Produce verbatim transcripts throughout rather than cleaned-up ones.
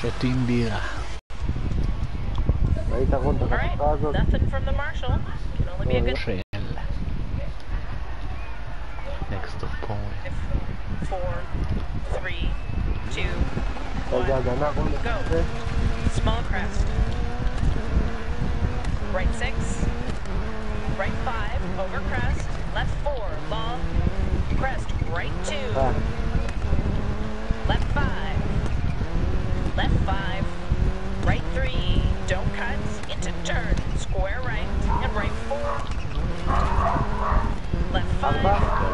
Timbira. Alright, nothing from the marshal. Can only be a good Trail. Next point. Four, three, two, one, go. Small crest. Right six. Right five, over crest. Left four, long. Crest, right two. Left five. Left five. Right three. Don't cut. Into turn. Square right. And right four. Left five.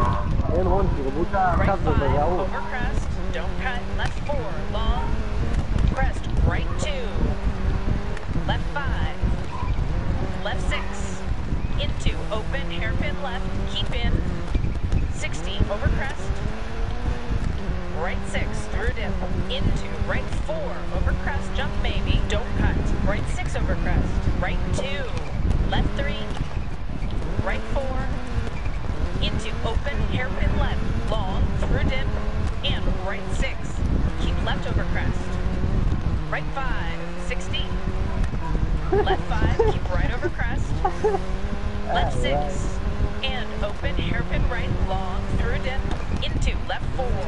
Right five. Over crest. Don't cut. Left four. Long. Crest. Right two. Left five. Left six. Into open. Hairpin left. Keep in. sixty. Over crest. Right six. Through dip. Into right four. Over crest. Jump maybe. Don't cut. Right six over crest. Right two. Left three. Right four. Into open. Hairpin left. Long. Through dip. And right six. Keep left over crest. Right five. sixty. Left five. Keep right over crest. Left six. And open. Hairpin right. Long. Through dip. Into left four.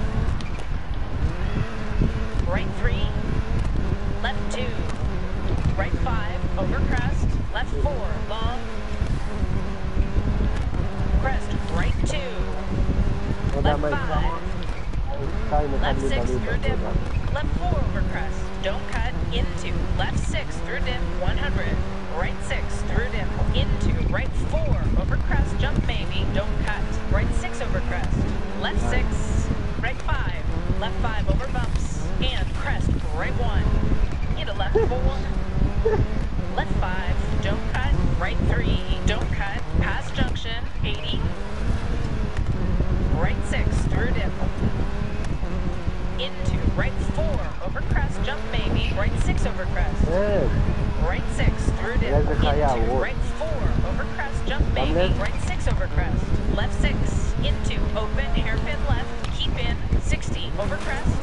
Right three. Left two. Right five. Over crest. Left four. Long. Crest. Right two. Left five. Left six through dip. Left four over crest. Don't cut. Into left six through dip. one hundred. Right six through dip. Into right four over crest. Jump maybe. Don't cut. Right six over crest. Left six. Right five. Left five over bumps. And crest. Right one. Into left four. Left five. Don't cut. Right three. Don't cut. Pass junction. eighty. Right six through dip. Into right four over crest. Jump maybe. Right six over crest. Right six through dip. Into right four over crest. Jump maybe. Right six over crest. Left six. Into open. Hairpin left. Keep in. sixty over crest.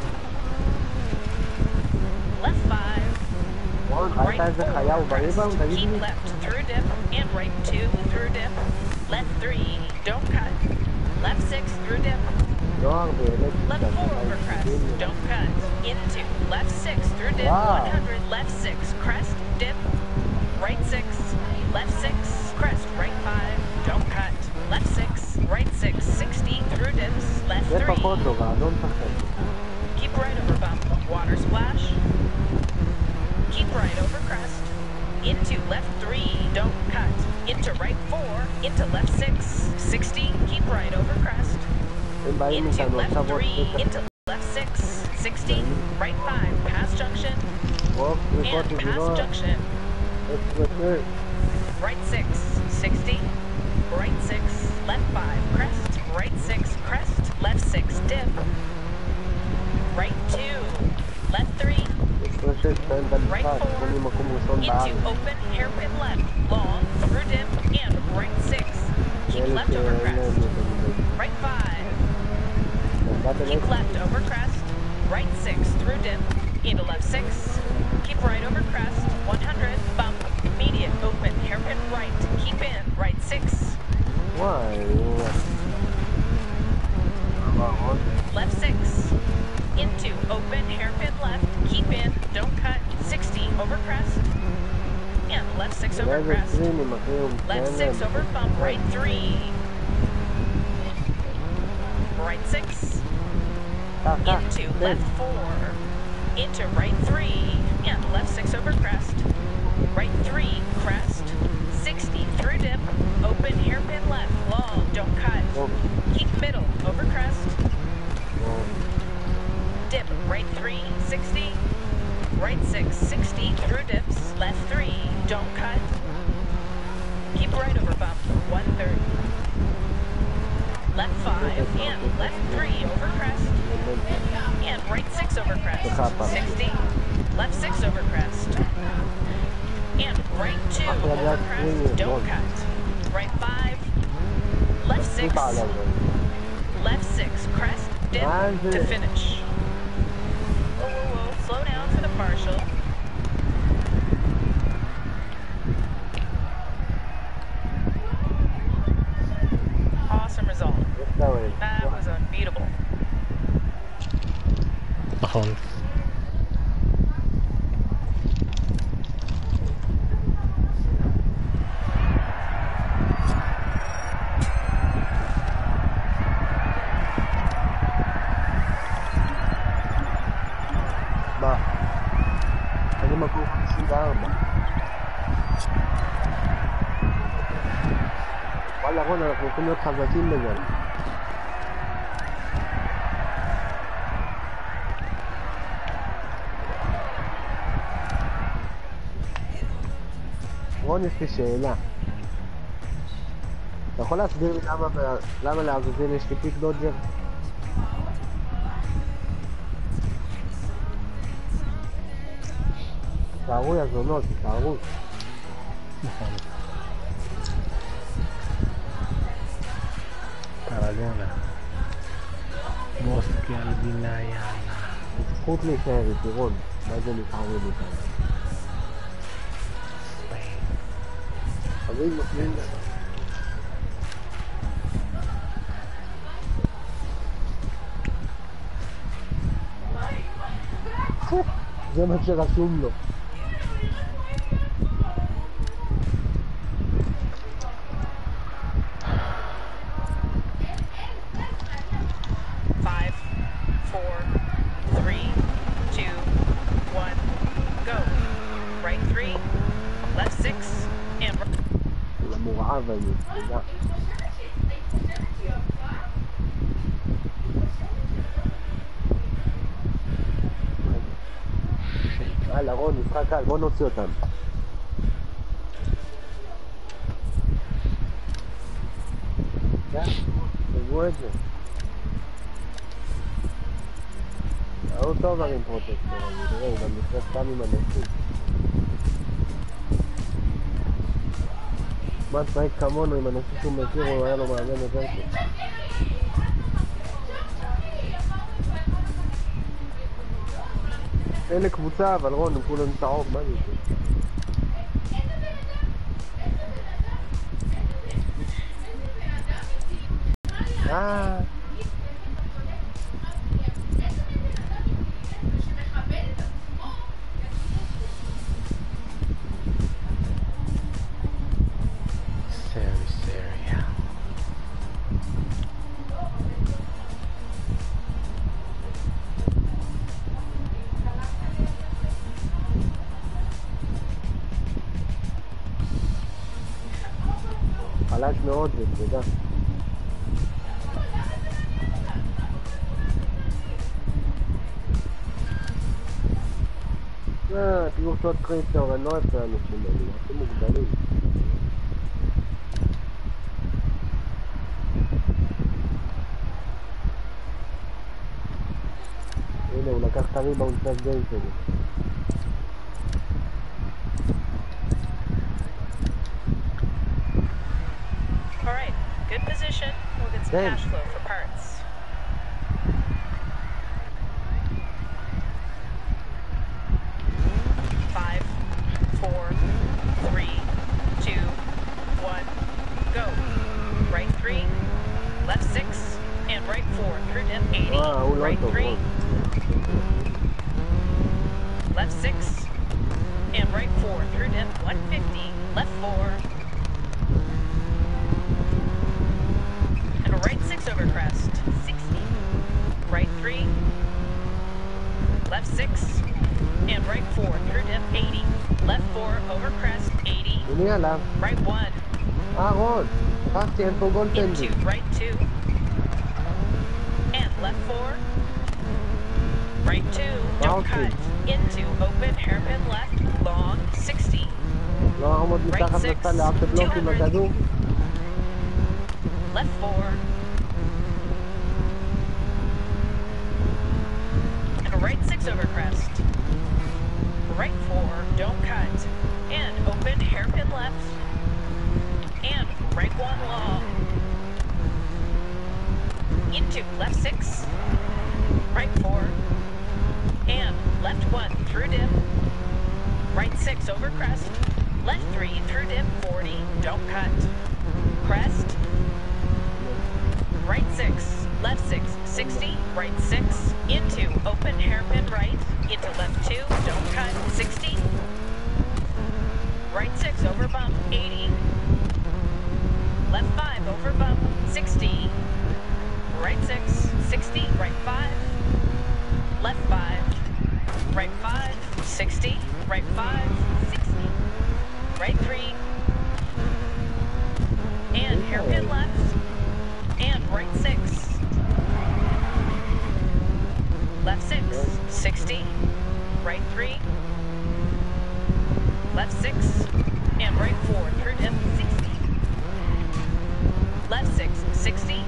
Left five. Right four. Crest. Keep left through dip. And right two through dip. Left three. Don't cut. Left six through dip. Left four over crest. Don't cut. Into left six through dip. Wow. one hundred. Left six. Crest. Dip. Right six. Left six. Crest. Right five. Don't cut. Left six. Right six. sixty through dips. Left three. Keep right over bump. Water splash. Keep right over crest. Into left three. Don't cut. Into right four. Into left six. sixty. Keep right over crest. Into left three. Into left six. sixty. Right five. Pass junction. And pass junction. Right six. sixty. Right six. Left five. Crest. Right six. Crest. Left six. Dip. Right two. Left three. Right four. Into open. Hairpin left. Long. Through dip. And right six. Keep left over crest. Right five. Keep left over crest. Right six through dip. Into left six. Keep right over crest. one hundred. Bump. Immediate open. Hairpin right. Keep in. Right six. Left six. Into open. Hairpin left. Keep in. Don't cut. sixty over crest. And left six over crest. Left six over bump. Right three. Right six. Into left four. Into right three. And left six over crest. Right three. Crest. sixty through dip. Open. Hairpin left. Long. Don't cut. Keep middle. Over crest. Dip. Right three. sixty. Right six. sixty through dips. Left three. Don't cut. Keep right over bump. one thirty. Left five. And left three over crest. And right six over crest. sixty. Left six over crest. And right two over crest. Don't cut. Right five. Left six. Left six. Crest. Dip to finish. Whoa, whoa, whoa. Slow down for the מה? אני מקום חמישים וארבע. וואלה רון, אנחנו יכולים להיות חזקים בזה. רון, יש לי שאלה. אתה יכול להסביר לי למה, למה לעזאזל יש לי פיק דודג'ר? תארו יזונות, תארו. נכון. קרלונה. מוסקי אלבינה יאללה. זכות להישאר איתי רון. מה זה נבחרים איתנו? חברים נופלים לך. זה מה שרשום לו. Five, four, three, two, one, go. Right three, left six, and למורעב אני, תודה. הלאה רון, משחק קל, בוא נוציא אותם. תגבו את זה. הוא טוב הרים פרוטקטור, אני תראה, הוא גם נכנס פעם עם הנפים. מה צייק כמונו עם הנפים שהוא מכיר, הוא היה לו מאמן יותר טוב. אלה קבוצה, אבל רון, הם כולם צהוב, מה זה זה? אה... סרי סריה. חלש מאוד זה, תודה. אה, תהיו שוט קריפטור, אני לא אוהב את האנשים האלה, אתם מוגדלים. הנה, הוא לקח את הריבאונד פרסט גיים שלי. Alright, good position. We'll get some Damn. cash flow for parts. Five, four, three, two, one, go. Right three, left six, and right four. Through dip eighty. אה, הוא לא Right טוב, three, רון. left six, and right four. Through dip one fifty. Left four. And a right six over crest, sixty. Right three, left six, and right four through dip eighty. Left four over crest, eighty. הנה עליו. Right one, אה, רון, שכחתי, אין פה גולדטנדים. into right two. And left four, right two, don't Bouncy. cut. Into open hairpin left, long, sixty. לא ארמוד מתחת six, לצד לאף בלוק עם two hundred. הכדור. Left four. And a right six over crest. Right four, don't cut. And open hairpin left. And right one long. Into left six. Right four. And left one through dip. Right six over crest. Left three through dip forty, don't cut. Crest. Right six, left six, sixty, right six, into open hairpin right, into left two, don't cut, sixty. Right six over bump, eighty. Left five over bump, sixty. Right six, sixty, right five. Left five. Right right five, sixty. Right three. And hairpin left. And right six. Left six, sixty. Right three. Left six. And right four, through dip, sixty. Left six, sixty.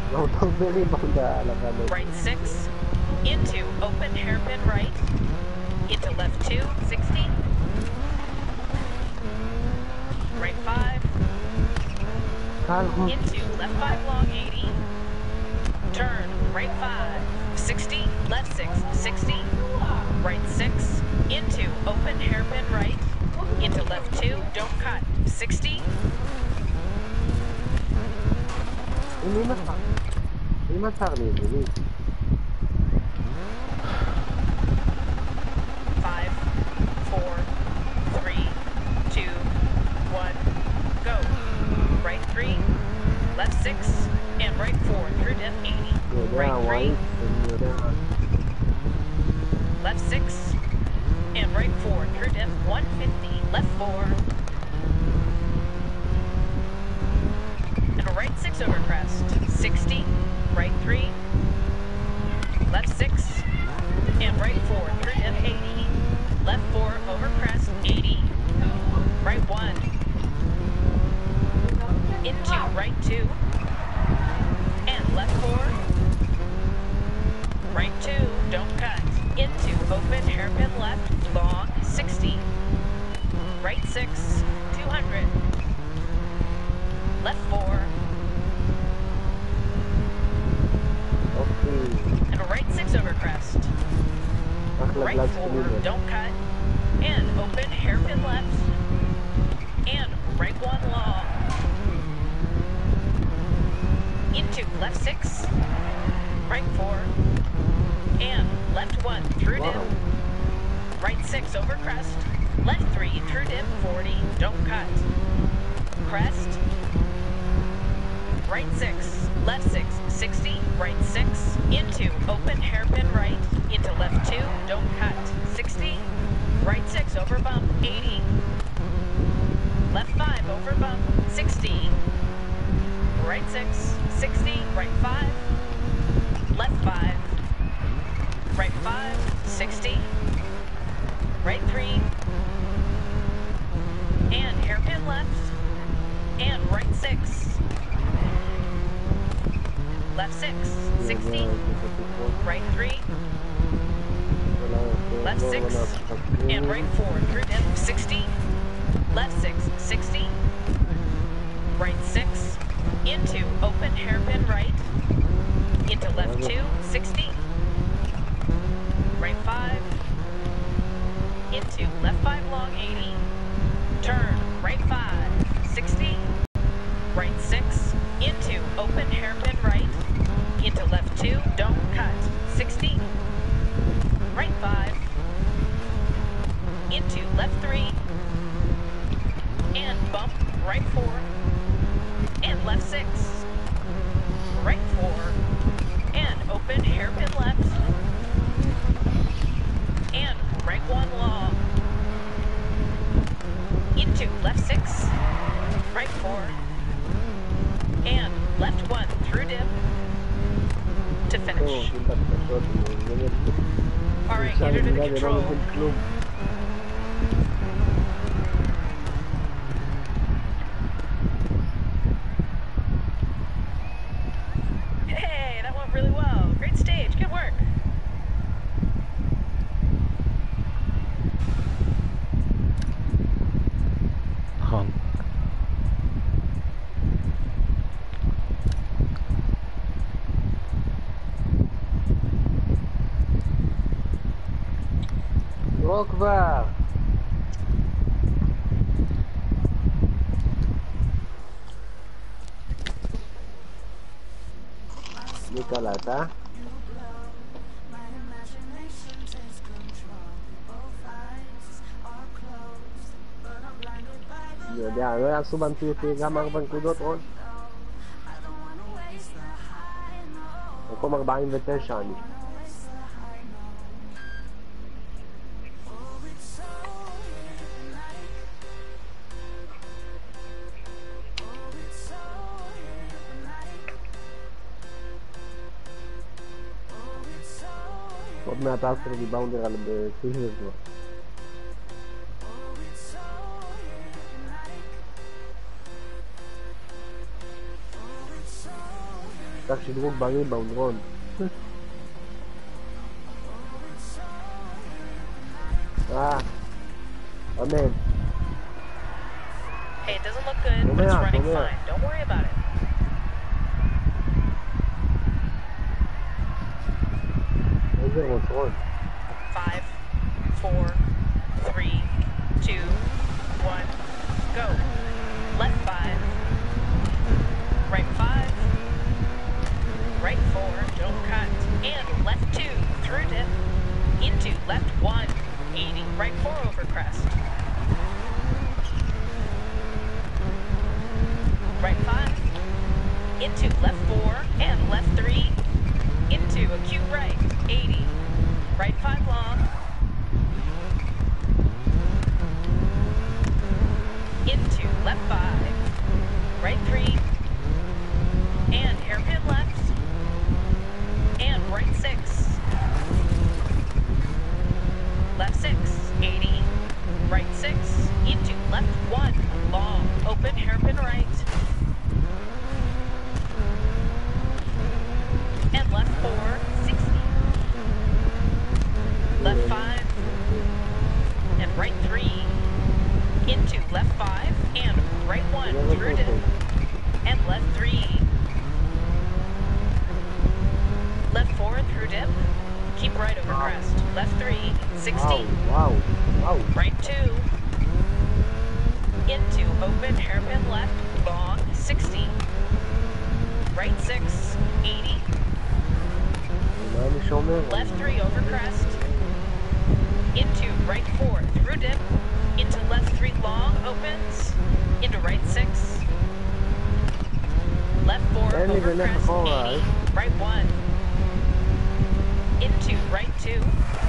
Right six. Into open hairpin right. Into left two, sixty. Right five. Into left five long, eighty. Turn, right five, sixty. Left six, sixty. Right six. Into open hairpin right. Into left two, don't cut, sixty. Ini masak. Ini masak nih ini. Five, four, three, two, one, go. Right three, left six, and right four through dip eighty. Right three, left six, and right four through dip one fifty. Left four. And a right six over crest. sixty. Right three. Left six. And right four through dip eighty. Left four over crest eighty. Right one. Into right two. And left four. Right two. Don't cut. Into open hairpin left. Long sixty. Right six, two hundred. Left four. Okay. And a right six over crest. Right four, don't cut. And open hairpin left. And right one long. Into left six. Right four. And left one through dip. Right six over crest. Left three, through dip, forty, don't cut. Crest. Right six, left six, sixty, right six, into open hairpin right, into left two, don't cut, sixty. Right six over bump, eighty. Left five over bump, sixty. Right six, sixty, right five. Left five. Right five, sixty. Right three. And hairpin left. And right six. Left six, sixty. Right three. Left six. And right four through dip, sixty. Left six, sixty. Right six. Into open hairpin right. Into left two, sixty. Right five. Into left five long, eighty. Turn, right five, sixty. Right six. Into open hairpin right. Into left two, don't cut, sixty. Right five. Into left three. And bump, right four. And left six. Right four. And open hairpin left. And right one long. Into left six. Right four. And left one through dip. To finish. Alright, get her to the control. Hey, that went really well. Great stage, good work. Hon. כבר. מי קלט, אה? אני יודע, לא יעשו בנפיותי גם ארבע נקודות עוד? מקום ארבעים ותשע אני. עוד מעט ארסנל ריבאונדר על בסילבר כבר. צריך שדרוג בריבאונד רון. אה, אמן. Hey, it doesn't look good, but it's running fine. Don't worry about it. איזה רוץ רון? Five, four, three, two, one, go. Left five, right five, right four, don't cut, and left two, through dip, into left one, eighty, right four over crest. Right five, into left four, and left three, into acute right, eighty, right five long, into left five, right three, and hairpin left, and right six, left six, eighty, right six, into left one, long, open hairpin right, and left four, sixty, left five, and right three, into left five, and right one, through dip, and left three, left four, through dip, keep right over crest, left three, sixty, Wow, wow, wow. right two, into open hairpin left, long, sixty, right six, eighty, מה אני שומר? left three over crest, into right four, through dip, into left three long, opens, into right six, left four אין לי over באמת crest, אחורה, eighty, right one, into right two,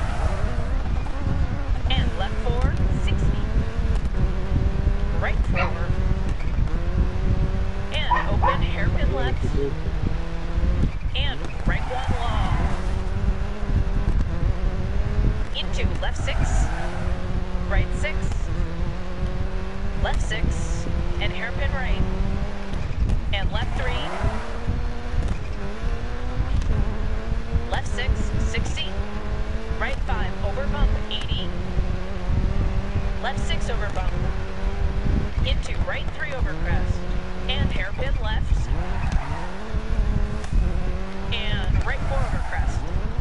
and left four, sixty, right four, and open hairpin left, and right one long, into left six, right six, left six, and hairpin right, and left three, left six, sixty, right five, over bump, eighty, left six over bump, into right three over crest, and hairpin left, and right four over crest,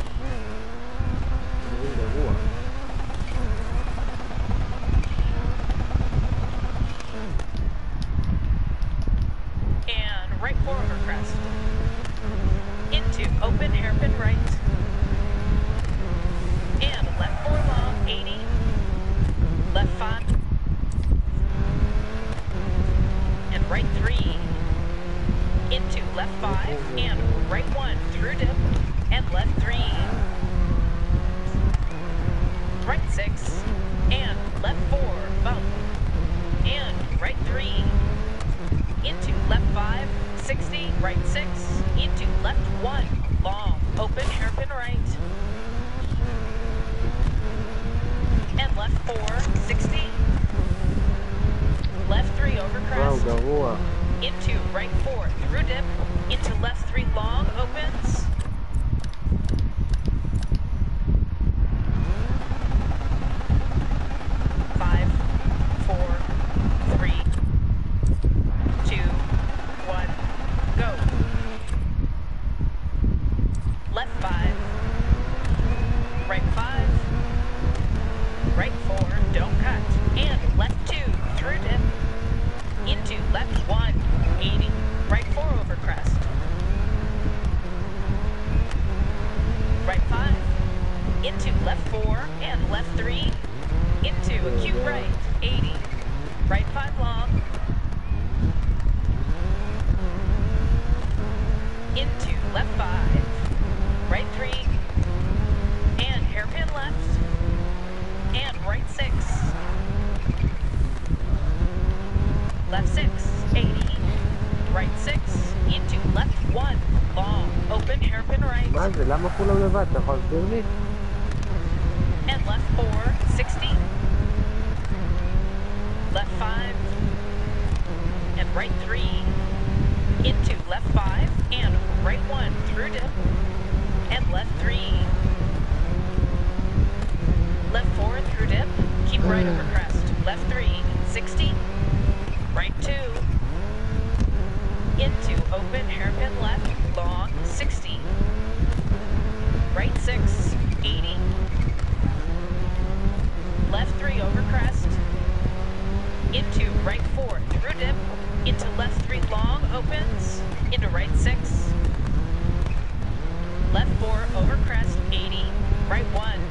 and right four over crest, into open hairpin right, and left four long, eighty, left five, and right three, into left five, and right one, through dip, and left three, right six, and left four, bump, and right three, into left five, sixty, right six, into left one, long, open hairpin right, and left four, sixty, left three over וואו, crest, גרוע. into right four, through dip, into left three long, opens, five, four, three, two, one, go. Left five, right five, right four, don't cut, and left two, through dip, into left one, eighty, right four over crest, right five, into left four, and left three, into acute right, eighty, right five long, into left five, right three, and hairpin left, and right six, left six, eighty, right six, into left one, long, open hairpin right, מה זה? למה כולם לבד? אתה יכול להסביר לי? left four, sixty. Left five. And right three. Into left five. And right one through dip. And left three. Left four through dip. Keep right over crest. Left three, sixty. Right two. Into open hairpin left, long, sixty. Right six, eighty. Left three over crest. Into right four through dip. Into left three long, opens. Into right six. Left four over crest, eighty. Right one.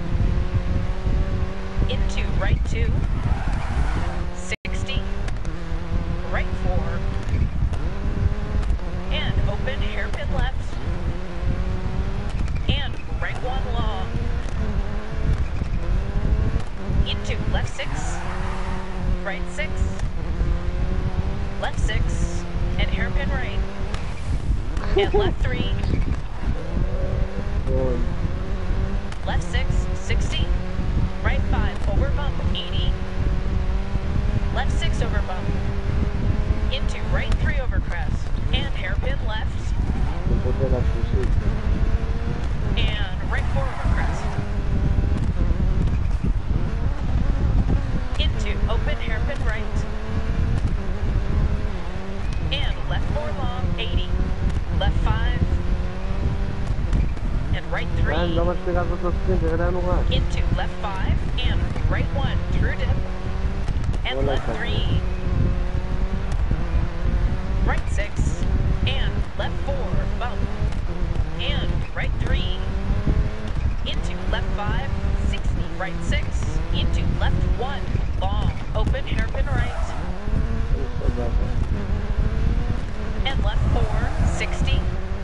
Into right two. sixty. Right four. And open hairpin left. And right one long. Into left six. Right six. Left six. And hairpin right. And left three. Left six, sixty. Right five over bump, eighty. Left six over bump. Into right three over crest. And hairpin left. And right four over crest. Into open hairpin right. And left four long, eighty. Left five. And right three. Into left five. And right one through dip. And left three. Right six. And left four, bump. And right three. Into left five, sixty. Right six. Into left one, long. Open hairpin right. And left four, sixty.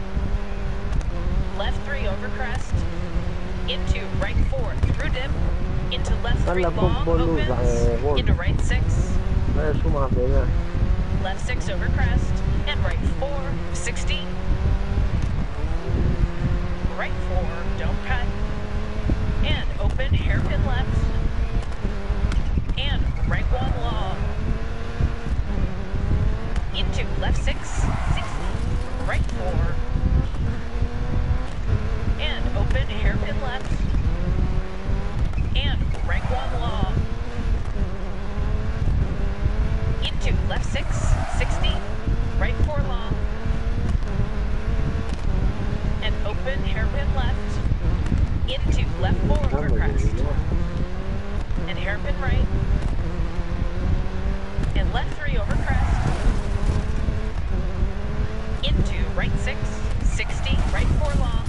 Left three over crest. Into right four through dip. Into left three long, opens. Into right six. Left six over crest. And right four, sixty. Right four, don't cut. And open hairpin left. And right one long. Into left six, sixty. Right four. And open hairpin left. And right one long. Into left six, sixty. Right four long. And open hairpin left. Into left four over crest. And hairpin right. And left three over crest. Into right six, sixty. Right four long.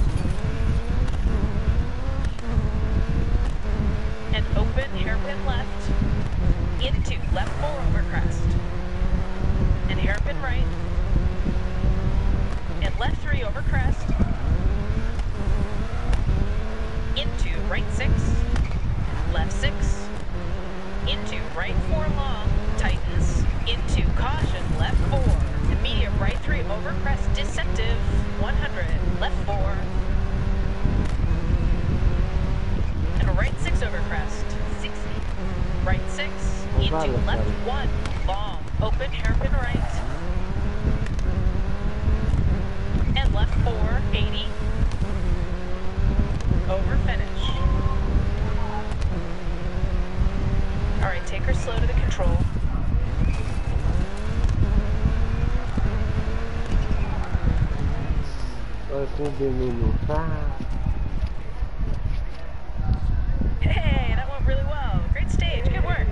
And open hairpin left. Into left four over crest. And hairpin right. And left three over crest. Into right six. Left six. Into right four long. Tightens. Into caution. Left four. Immediate right three over crest. Deceptive. one hundred. Left four. And right six over crest. sixty. Right six. Into left one. Long. Open hairpin right. And left four, eighty. Over finish. Alright, take her slow to the control. Hey, that went really well. Great stage, good work.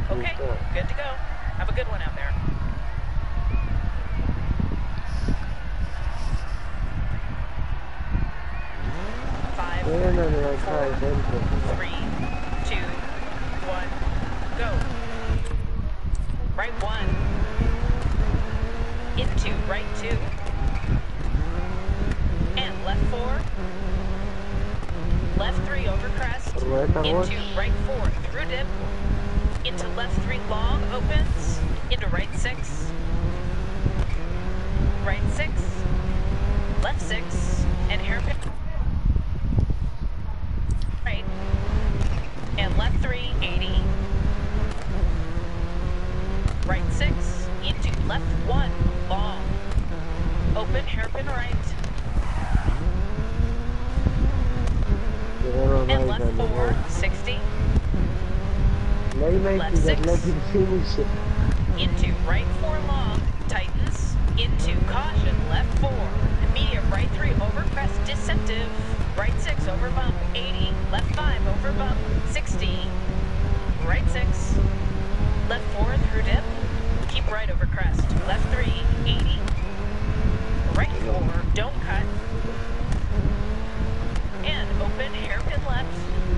Okay, good to go. Have a good one out there. Five, four, three, two, one, go. Right one. Into right two. And left four. Left three over crest. Into right four through dip. Into left three long opens. Into right six. Right six. Left six. And hairpin. Right. And left three, eighty. Right six. Into left one. Long. Open hairpin right. And left four, sixty. Left six. Into right four long. Tightens. Into caution. Left four. Immediate right three over crest. Deceptive. Right six over bump. eighty. Left five over bump. sixty. Right six. Left four through dip. Keep right over crest. Left three. eighty. Right four. Don't cut. And open hairpin left.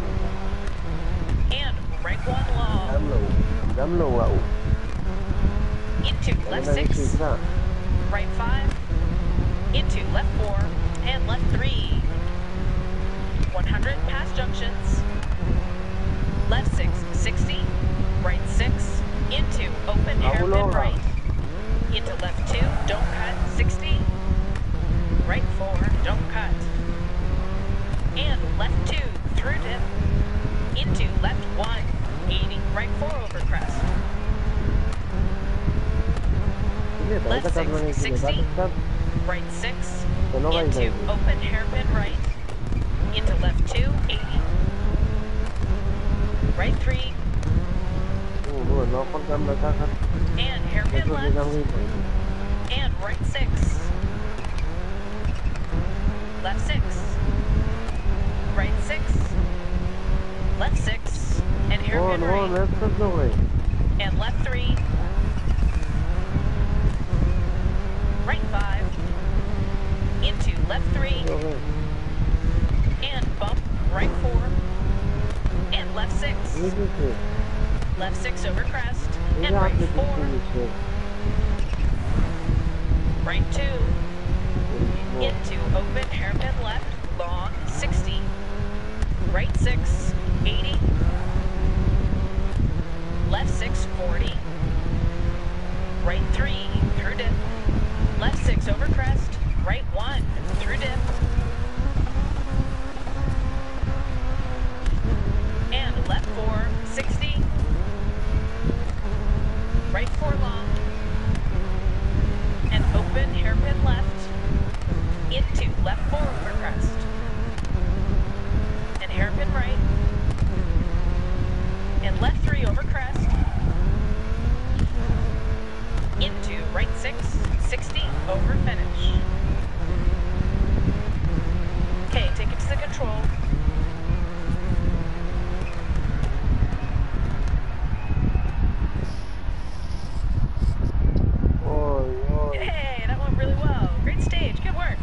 And right one long. Into left six. Right five. Into left four. And left three. one hundred past junctions. Left six, sixty. Right six. Into open hairpin right. Into left two. Don't cut. sixty. Right four. Don't cut. And left two through dip. Into left one. eighty. Right four over crest. Left six, sixty. Right six. Into open hairpin right. Into left two, eighty. Right three. And hairpin left. And right six. Left six. Right six. Left six. And hairpin right. And left three. Right five. Into left three. And bump right four. And left six. Left six over crest. And right four. Right two. Into open hairpin left. Long. sixty. Right six. eighty. Left six. forty. Right three. Through dip. Left six over crest. Right one. Through dip. And left four. sixty. Right four long. And open hairpin left. Into left four over crest. And hairpin right. And left three over crest. Into right six. sixty over finish. Okay, take it to the control. Hey, that went really well. Great stage. Good work.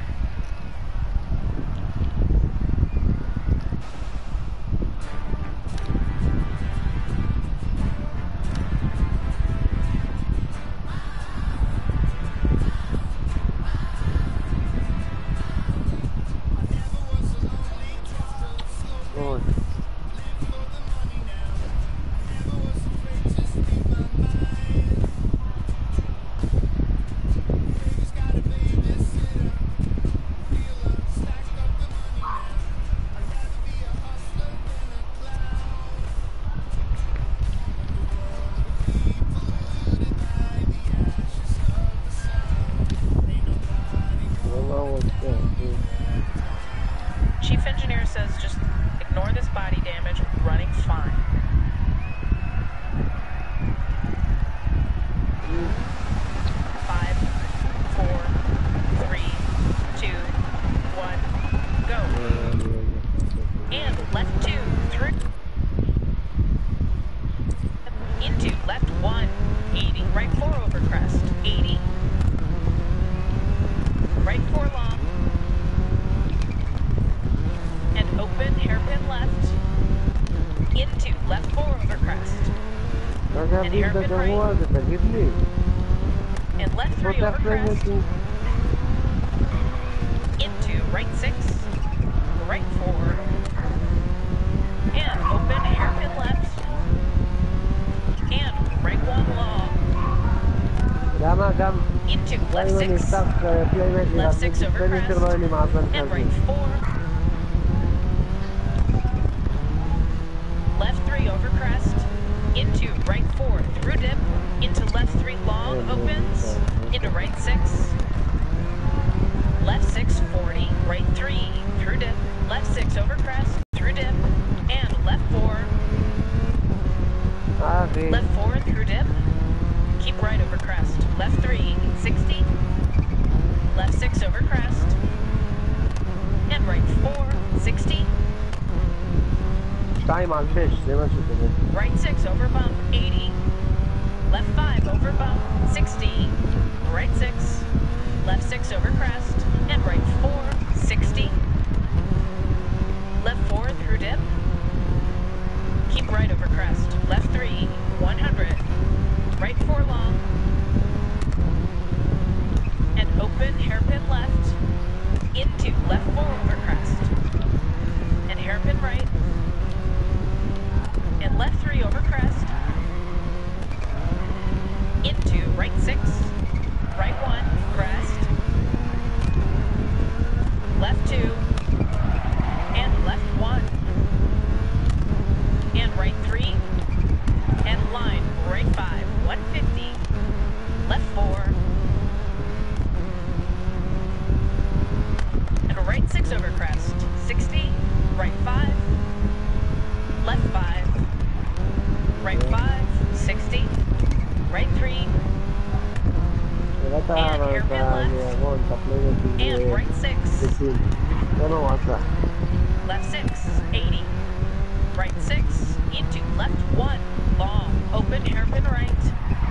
Chief engineer says just ignore this body damage, running fine. Five, four, three, two, one, go. And left two through. Into רגע, And בי hairpin בגרוע right. הזה, תגיד לי. And left three פותח over להם crest. אותי. Into right six. Right four. And open hairpin left. And right one long. אתה יודע מה, גם... Into גם left אם אני six. אפתח פליימט, Left six over פליימט crest. שלא יהיה לי מעגל And כזה. right four. Left three over crest. Into right four through dip. Into left three long opens. Into right six. Left six forty. Right three through dip. Left six over crest. Through dip. And left four. אה, אחי. Left four through dip. Keep right over crest. Left three, sixty. Left six over crest. And right four, sixty. שתיים על שש, זה מה שקורה. Right six over bump, eighty. Left five over bump, sixty. Right six. Left six over crest. And right four, sixty. Left four through dip. Keep right over crest. Left three, one hundred. Right four long. And open hairpin left. Into left four over crest. And hairpin right. And left three over crest. Into right six. Right one, crest. Left two. And left one. And right three. And line, right five, one fifty. Left four. And right six over crest, sixty. Right five. Left five. Right five, sixty. Right three. נראית הירון, את הפליימט And right six. בסין. זה לא רצה. Left six, eighty. Right six. Into left one. Long. Open hairpin right.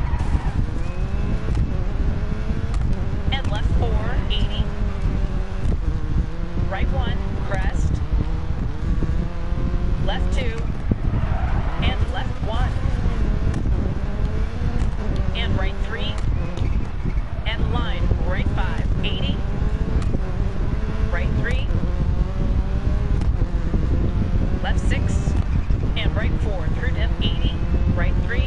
And left four, eighty. Right one, crest. Left two. And left one. And right three. And line, right five, eighty. Right three. Left six. And right four through dip, eighty. Right three.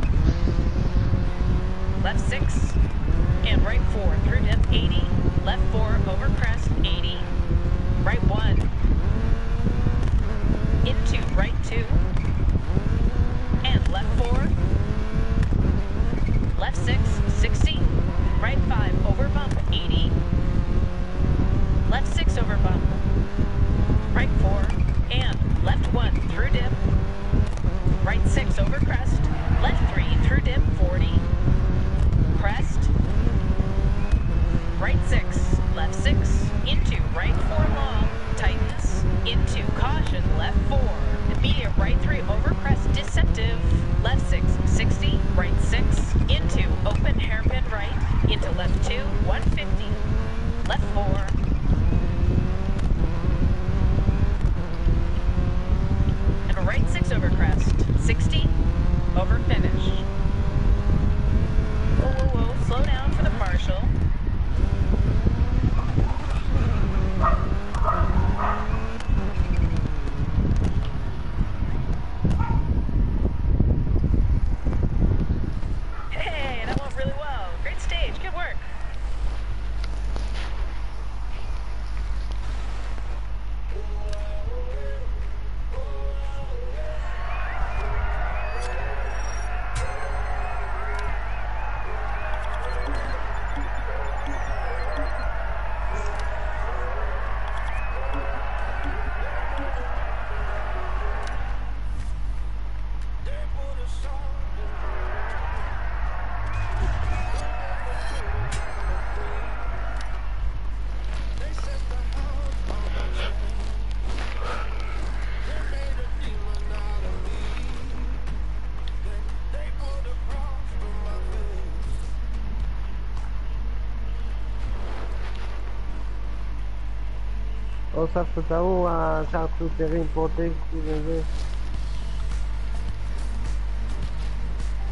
Left six. And right four through dip, eighty. Left four over crest, eighty. Right one. Into right two. And left four. Left six, sixty. Right five over bump, eighty. Left six over bump. Right four. And left one through dip. Right six over crest. Left three through dip, forty. Crest. Right six. Left six. Into right four long. Tightens. Into caution. Left four. Immediate right three over crest. Deceptive. Left six. sixty. Right six. Into open hairpin right. Into left two. one fifty. Left four. Right six over crest, sixty, over finish. Whoa, whoa, whoa, slow down for the partial. Hey, that went really well. Great stage, good work. הוספת את ההוא, השארטוטרים, פרוטקטים וזה.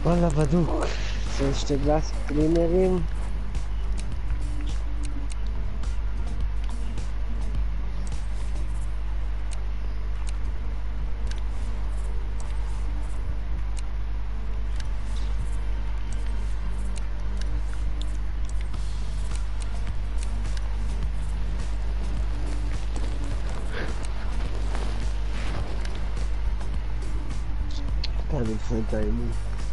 וואלה בדוק. זה שתי גלאס קלינרים. אני מפנה את האימון.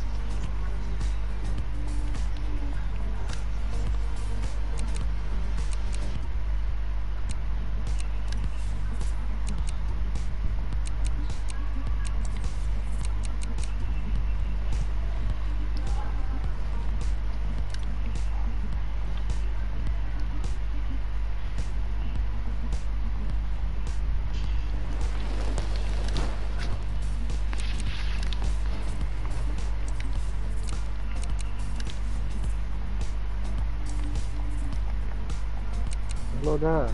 לא יודע.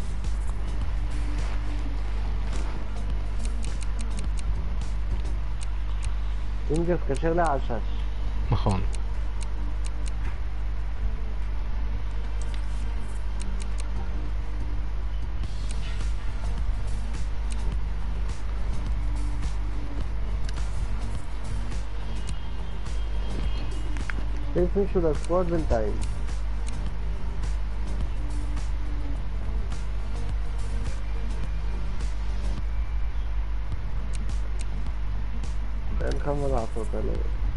אינגר, תקשר לעשש. נכון. יש מישהו לסקוט בינתיים. אין כמה לעשות עליהם.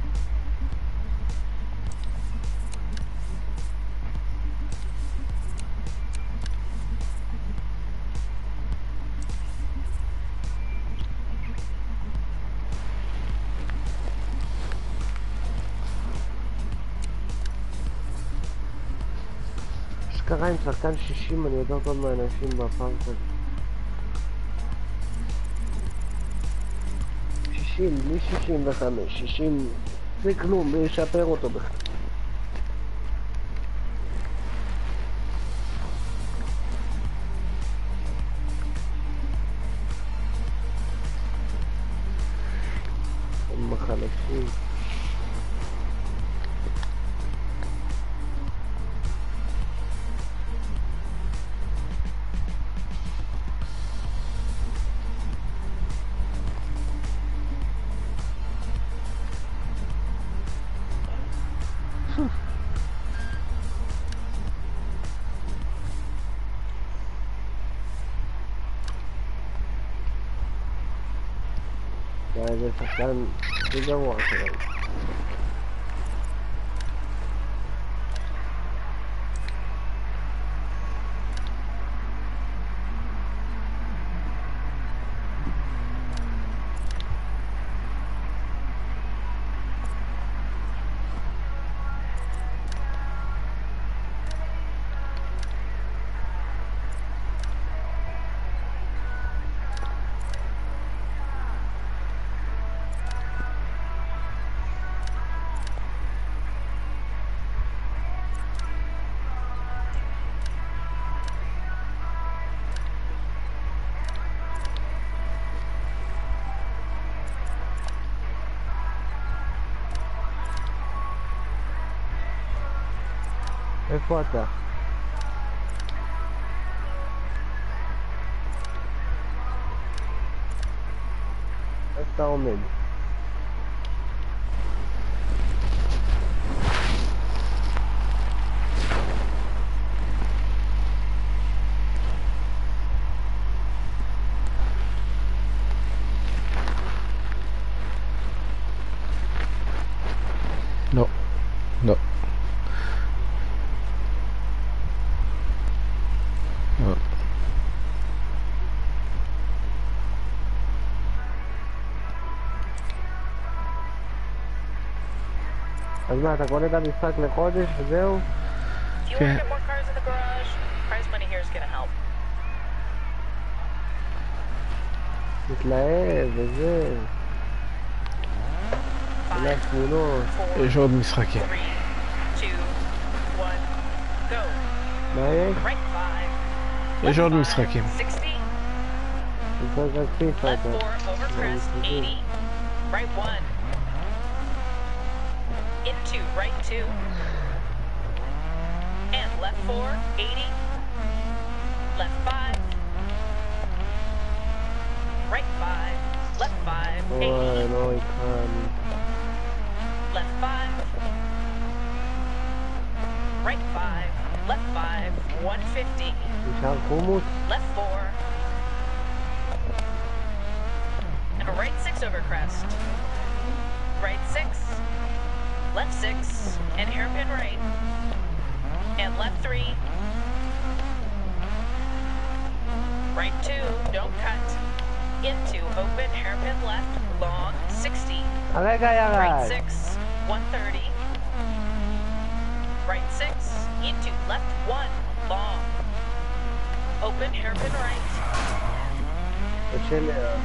שקרה עם שחקן שישים, אני יודע כל מהאנשים בפארק הזה. שישים, בלי שישים וחמש, שישים זה כלום, בלי לשפר אותו בכלל. הם חלשים. זה שחקן הכי גרוע שלהם. איפה אתה? איפה אתה עומד? לא. לא. לא. אז מה, אתה קונה את המשחק לחודש וזהו? כן. תתלהב וזה. תלך תמונות. יש עוד משחקים. מה יש? יש עוד משחקים. תצטרך רק פיפה אתה. into right two, and left four, eighty, left five, right five, left five, Ôi, eighty, ôi, con. left five, right five, left five, one fifty, Isang kumot. left four, and a right six over crest, right six, left six, and hairpin right, and left three, right two, don't cut, into open hairpin left, long, sixty, Agay, kaya ka. right six, one thirty, right six, into left one, long, open hairpin right, Actually, um,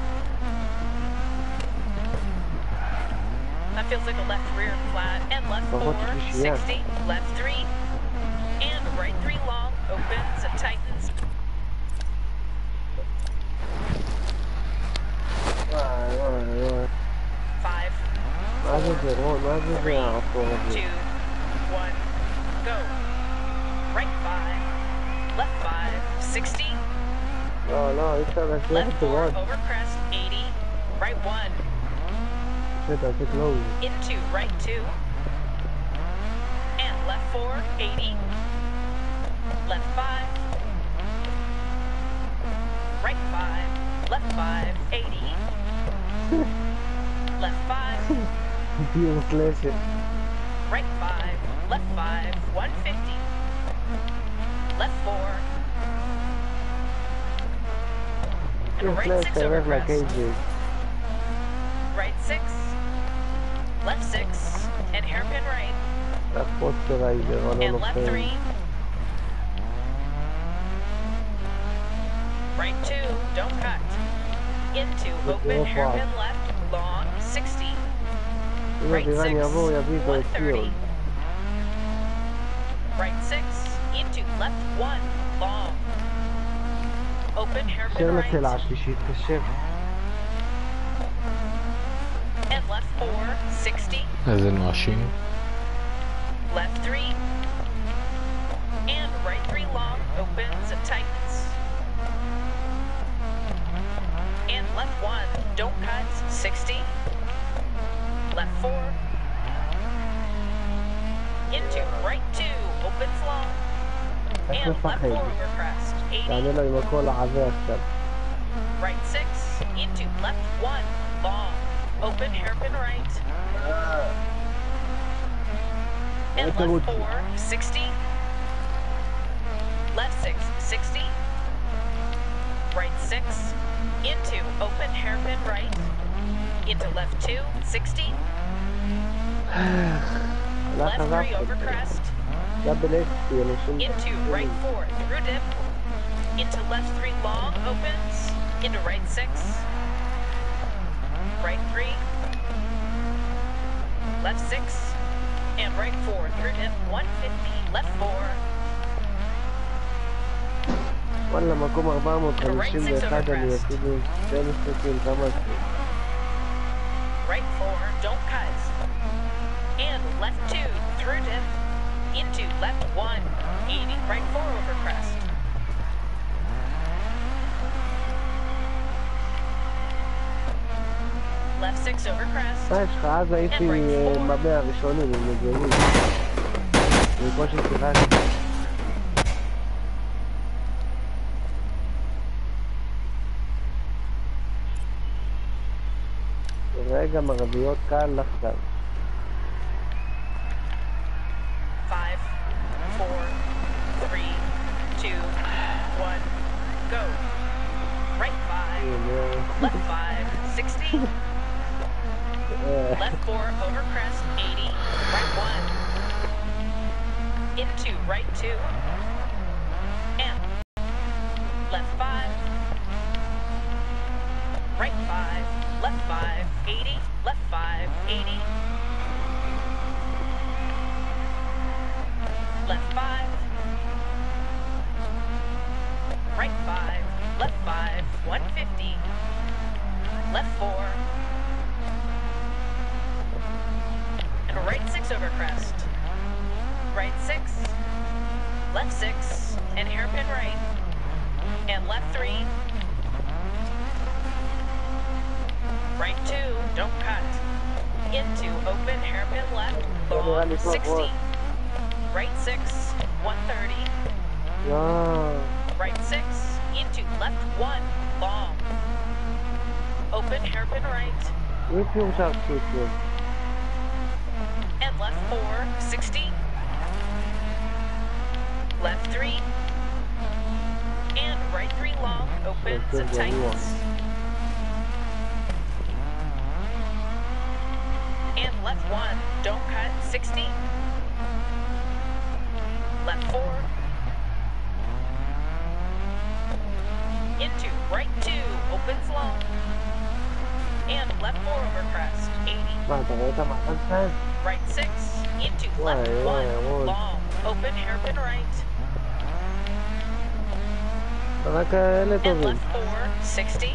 that feels like a left rear flat, and left Oh, four, what did you see? Yeah. sixty, left three, and right three long, opens and tightens, Ay, ay, ay. five, Mother de oh, mother de three, ako. two, one, go. Right five, left five, sixty, No, no, ito na siya left to four one. over crest, eighty, right one, Siya to close. into right two, and left four, eighty, left five, right five, left five, eighty, left five, Hindi yung lesson. right five, left five, one fifty, left four, and Yung right six lesson over was like crest, A J. right six, left six, and hairpin right, Tapos si Ryder, ano and na left three, right two, don't cut, into open go hairpin left, long, sixty, Yung right nabihan six, niya mo, yung video one is thirty, yun. right six, into left one, long, open Siya hairpin na right, sila si shit ka siya. and left four, sixty, איזה נואשים. left three, and right three long, opens and tightens, and left one, don't cut, sixty, left four, into right two, opens long, and That's left okay. four over crest, Kaya eighty, nila yung makola ka versa. right six, into left one, long, open hairpin right, and Ito left would- four, sixty, left six, sixty, right six, into open hairpin right, into left two, sixty, Wala left kang three rapid. over crest, Double explanation. into right four through dip, into left three long, opens, into right six, right three, left six, and right four through dip, one fifty, left four, Wala man ko makabamo. And a right Kalisyon six niya kada over niya. crest. Sige, Dennis na kill kamas. right four, don't cut, and left two through dip, into left one, eighty, right four over crest, left six over crest, Nice, kaaga ito And right yung four. mabaya kisonin yung nagawin. Yung ko siya sila. Rega mga biyot ka, lakdan. five, four, three, two, one, go. Right five, Yun yun. left five, sixty, Eh, left four over crest, eighty, right one, into right two, and left five, right five, left five, eighty, left five, eighty, left five, right five, left five, one fifty, left four, and a right six over crest. Right six. Left six. And hairpin right. And left three. Right two. Don't cut. Into open hairpin left. Long sixty. Right six. one thirty. Ya. Right six. Into left one. Long. Open hairpin right. Hep yumuşak çekiyor. And left four, sixty. Left three. And right three long, opens Good, and good, tightens. And left one, don't cut, sixty. Left four. Into right two, opens long. And left four over crest, eighty. Bạn phải các bạn ăn sang. Right six, into left Right, one, right, right. long, open hairpin right, Baka ele to and vin. left four, sixty,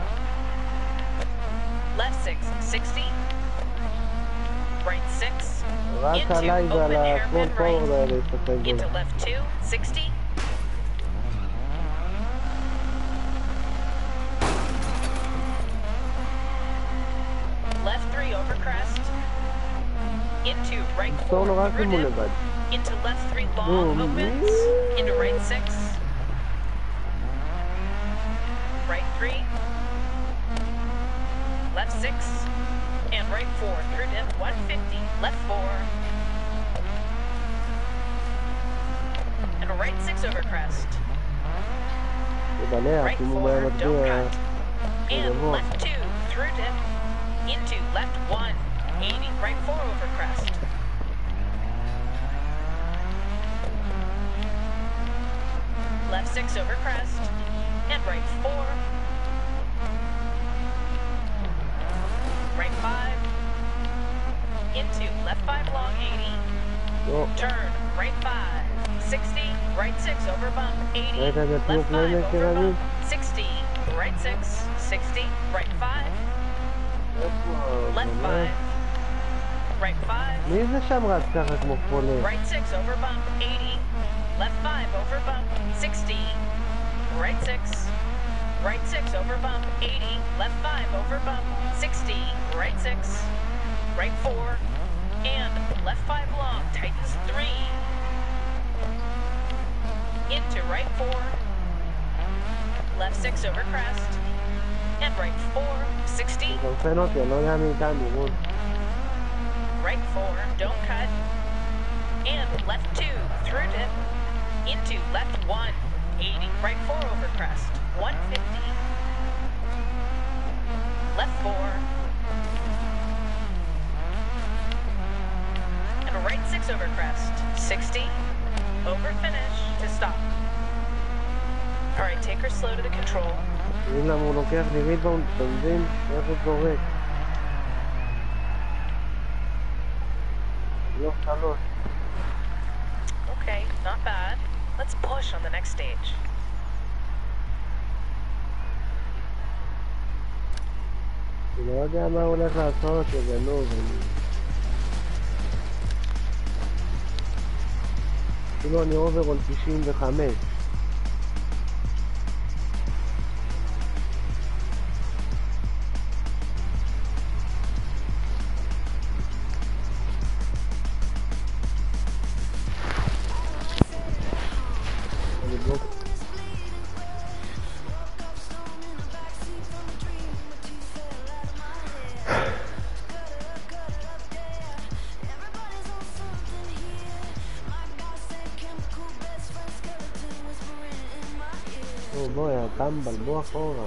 left six, sixty, right six, Baka into live open la hairpin con right, todo de este into juego. left two, sixty, left three over crest, into right four, Solo through hace dip, mulebad. into left three long, No, opens, into right six, right three, left six, and right four, through dip, one fifty, left four, and right six over crest, Balea, right como four, me don't metía. cut, and left two, through dip, into left one, eighty, right four over crest, left six over crest, and right four, right five, into left five long, eighty, Yo, turn, right five, sixty, right six over bump, eighty, Right, and the left two five planes over can I bump, sixty, right six, sixty, right five, left five, right five, מי זה שם רץ ככה כמו חולה? right six over bump, eighty, left five over bump, sixty, right six, right six over bump, eighty, left five over bump, sixty, right six, right four, and left five long, tightens three, into right four, left six over crest, and right four, sixty, Con freno que no deja ni dar ningún. right four, don't cut, and left two, through dip, into left one, eighty, right four over crest, one fifty, left four, and right six over crest, sixty, over finish to stop. All right, take her slow to the control. אם למה הוא לוקח לי ריבאונד, אתה מבין? איך הוא זורק? לא שלוש. Okay, not bad. Let's push on the next stage. אני לא יודע מה הוא הולך לעשות, זה גנוב. אפילו אני אוברול תשעים וחמש. אני בלוק. Oh boy, tambal, boa fora.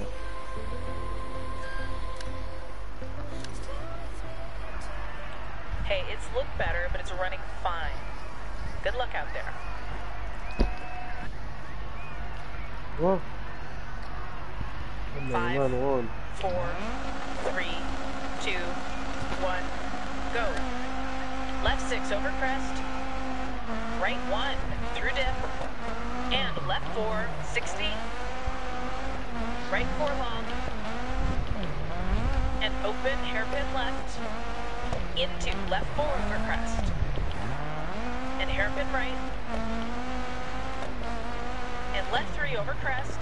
Hey, it's looked better, but it's running fine. Good luck out there. Oh. Five. Man, one. Four, three, two, one, go. Left six over crest. Right one, through dip. And left four, sixty. Right four long. And open hairpin left. Into left four over crest. and hairpin right. And left three over crest.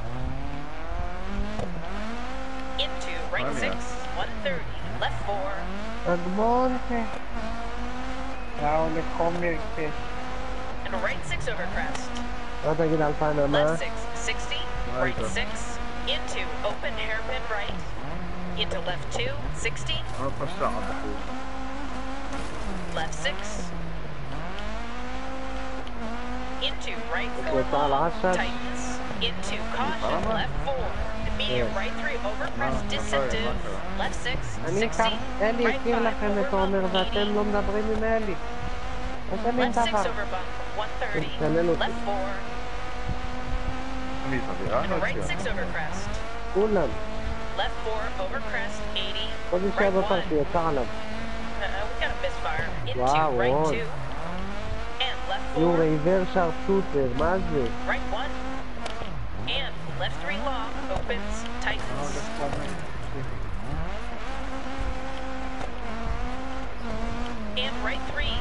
Into right Vale. six, one thirty, left four. Agmonte. Now the comic is And right six over crest. Ata ginalpa Left naman. six, sixty, Right. right six, into open hairpin right. Into left two, sixty, Ano pa siya ako? left six. Into right four Okay, tala long, ka, Seth. tightens. Into caution, Tama. left four. Medium Yes. right three over crest, No, deceptive. sorry, sorry. Left six, Anita, sixty, Eli, right kila five ka na over toner bump, sa eighty. tem lom na brin ni Eli. Asa Left minta six ka? over bump, one thirty. Kanalo. Left four, Hindi sabi. Ano and right siya? six over crest. Ulan. Left four over crest, eighty. Pag siya Right ba pa one. siya, saka lang. Uh, we got a misfire. Into Wow, right wow. two. And left Yung four. reverse sharpshooter, mazi. Right one. And left three long. Opens. now Tightens. the comic is And right three.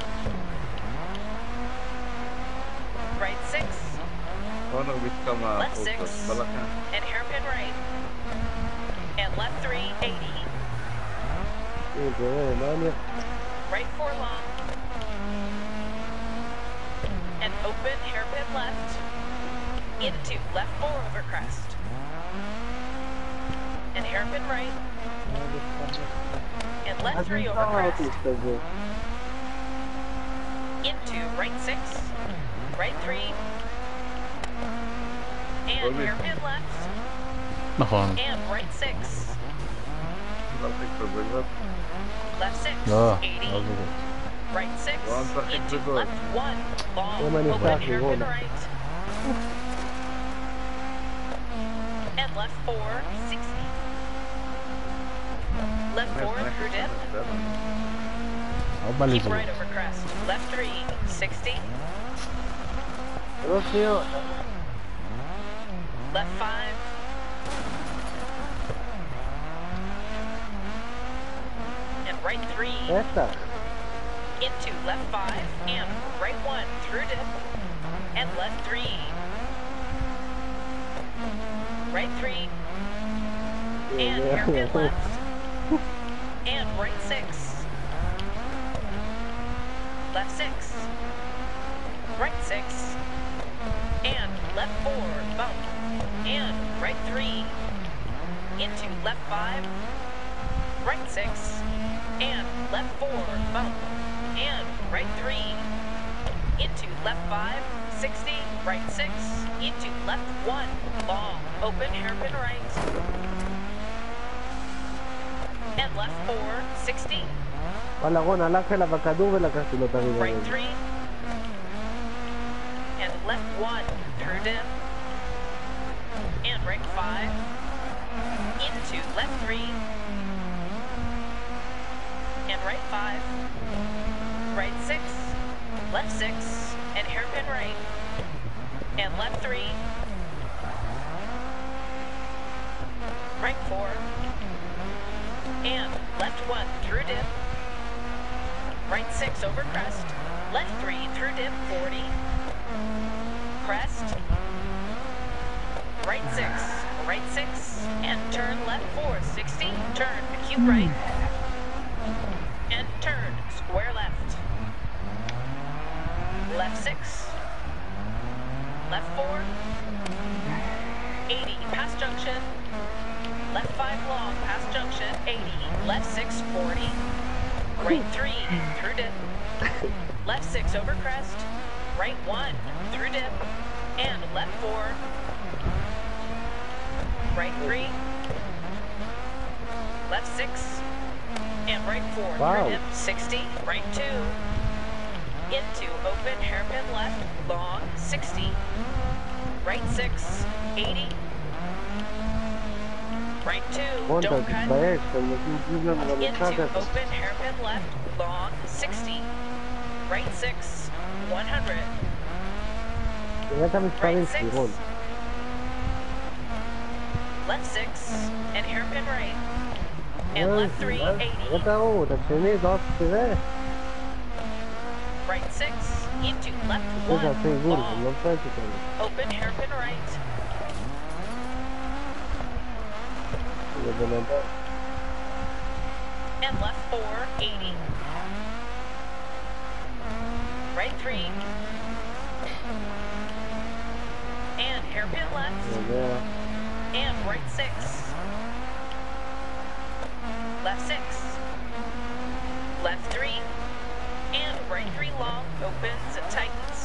Right six. Oh, nag-wit ka Left six. ma-focus. Balak na. And hairpin right. And left three. eighty. Ito eh, mani. Right four long. And open hairpin left. Into left four over crest. And hairpin right. now the comic And left Asa three yung over tao crest. ito bro? Into right six. Right three. And Solid. hairpin left. נכון. And right six. Balak ka ba? Left six. לא, eighty. לא זה. Right six. One second Into to go. left one. Long. Oh, man, it's Open actually hairpin rolling. right. And left four. sixty. Left four through dip. עוד מלא Keep זה. right over crest. Left three. sixty. Ano siya? Left five. And right three. Eta. Into left five. And right one through dip. And left three. Right three. And hairpin left. And right six. Left six. Right six. And left four. Bump. And right three. Into left five. Right six. And left four. Bump. And right three. Into left five. sixty. Right six. Into left one. Long. Open hairpin right. And left four. sixty. Wala ko, nalak sila pagkadung wala ka sila tayo. Right three. And left one. Through dip. And right five. Into left three. And right five. Right six. Left six. And hairpin right. And left three. Right four. And left one through dip. Right six over crest. Left three through dip, forty. Crest. Right six. Right six. And turn left four, sixty. Turn acute right. And turn square left. Left six. Left four. eighty. Pass junction. Left five long. Pass junction. eighty. Left six, forty. Right three, through dip. Left six over crest. Right one, through dip. And left four. Right three. Left six. And right four, Wow. through dip. sixty. Right two. Into open hairpin left. Long, sixty. Right six, eighty. Right two, Konta, don't cut. bayad. Kung nagsisigil mga Into magsada. open hairpin left, long, sixty. Right six, one hundred. Kaya kami pa rin Right six. siron. Left six, and hairpin right. And left three, eighty. Ito, tapos yun eh, dos sila. right six, into left Es one, así, Gurgo, long, no prácticamente. open hairpin right, Y de momento, and left four, eighty, right three, and hairpin left, me veo. and right six, left six, left three, and right three long, opens and tightens,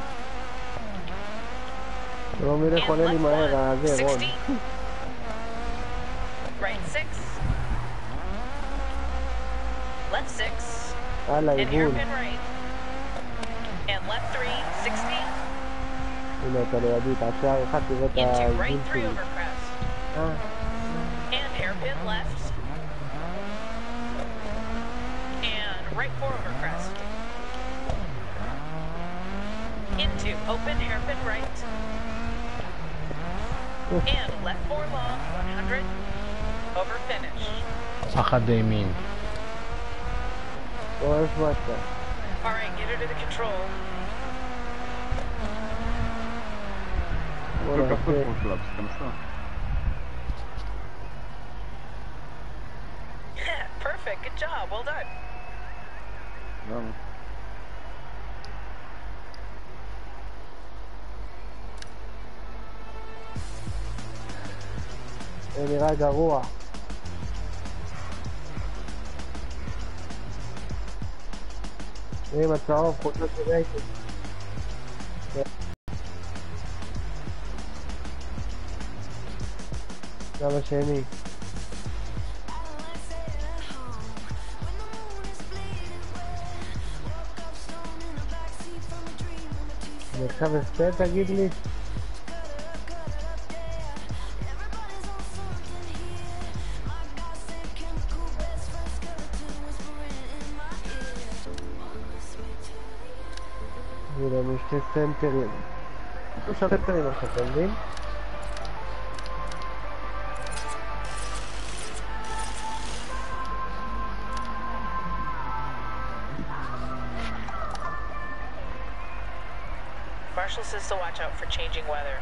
No mires and con él y left manera, one, así es gol. sixty, right six, left six, Ala y and Gurgo. hairpin right, and left three, sixty, Y me peleé allí, pasé a dejar que vete into al right three Gurgo. over crest, Ah, and hairpin left, and right four over crest, into open hairpin right, and left four long, one hundred, over finish. פחד אימין. todo es muerto. Alright, get her to the control. Bueno, Только así, football clubs, конечно. Perfect, good job, well done. Да. זה נראה גרוע. עם הצהוב, חוצות שרייטים. גם השני. אני עכשיו אספה, תגיד לי? מira, משתי סנטרים. יש סנטרים עכשיו, אתה מבין? Marshall says to watch out for changing weather.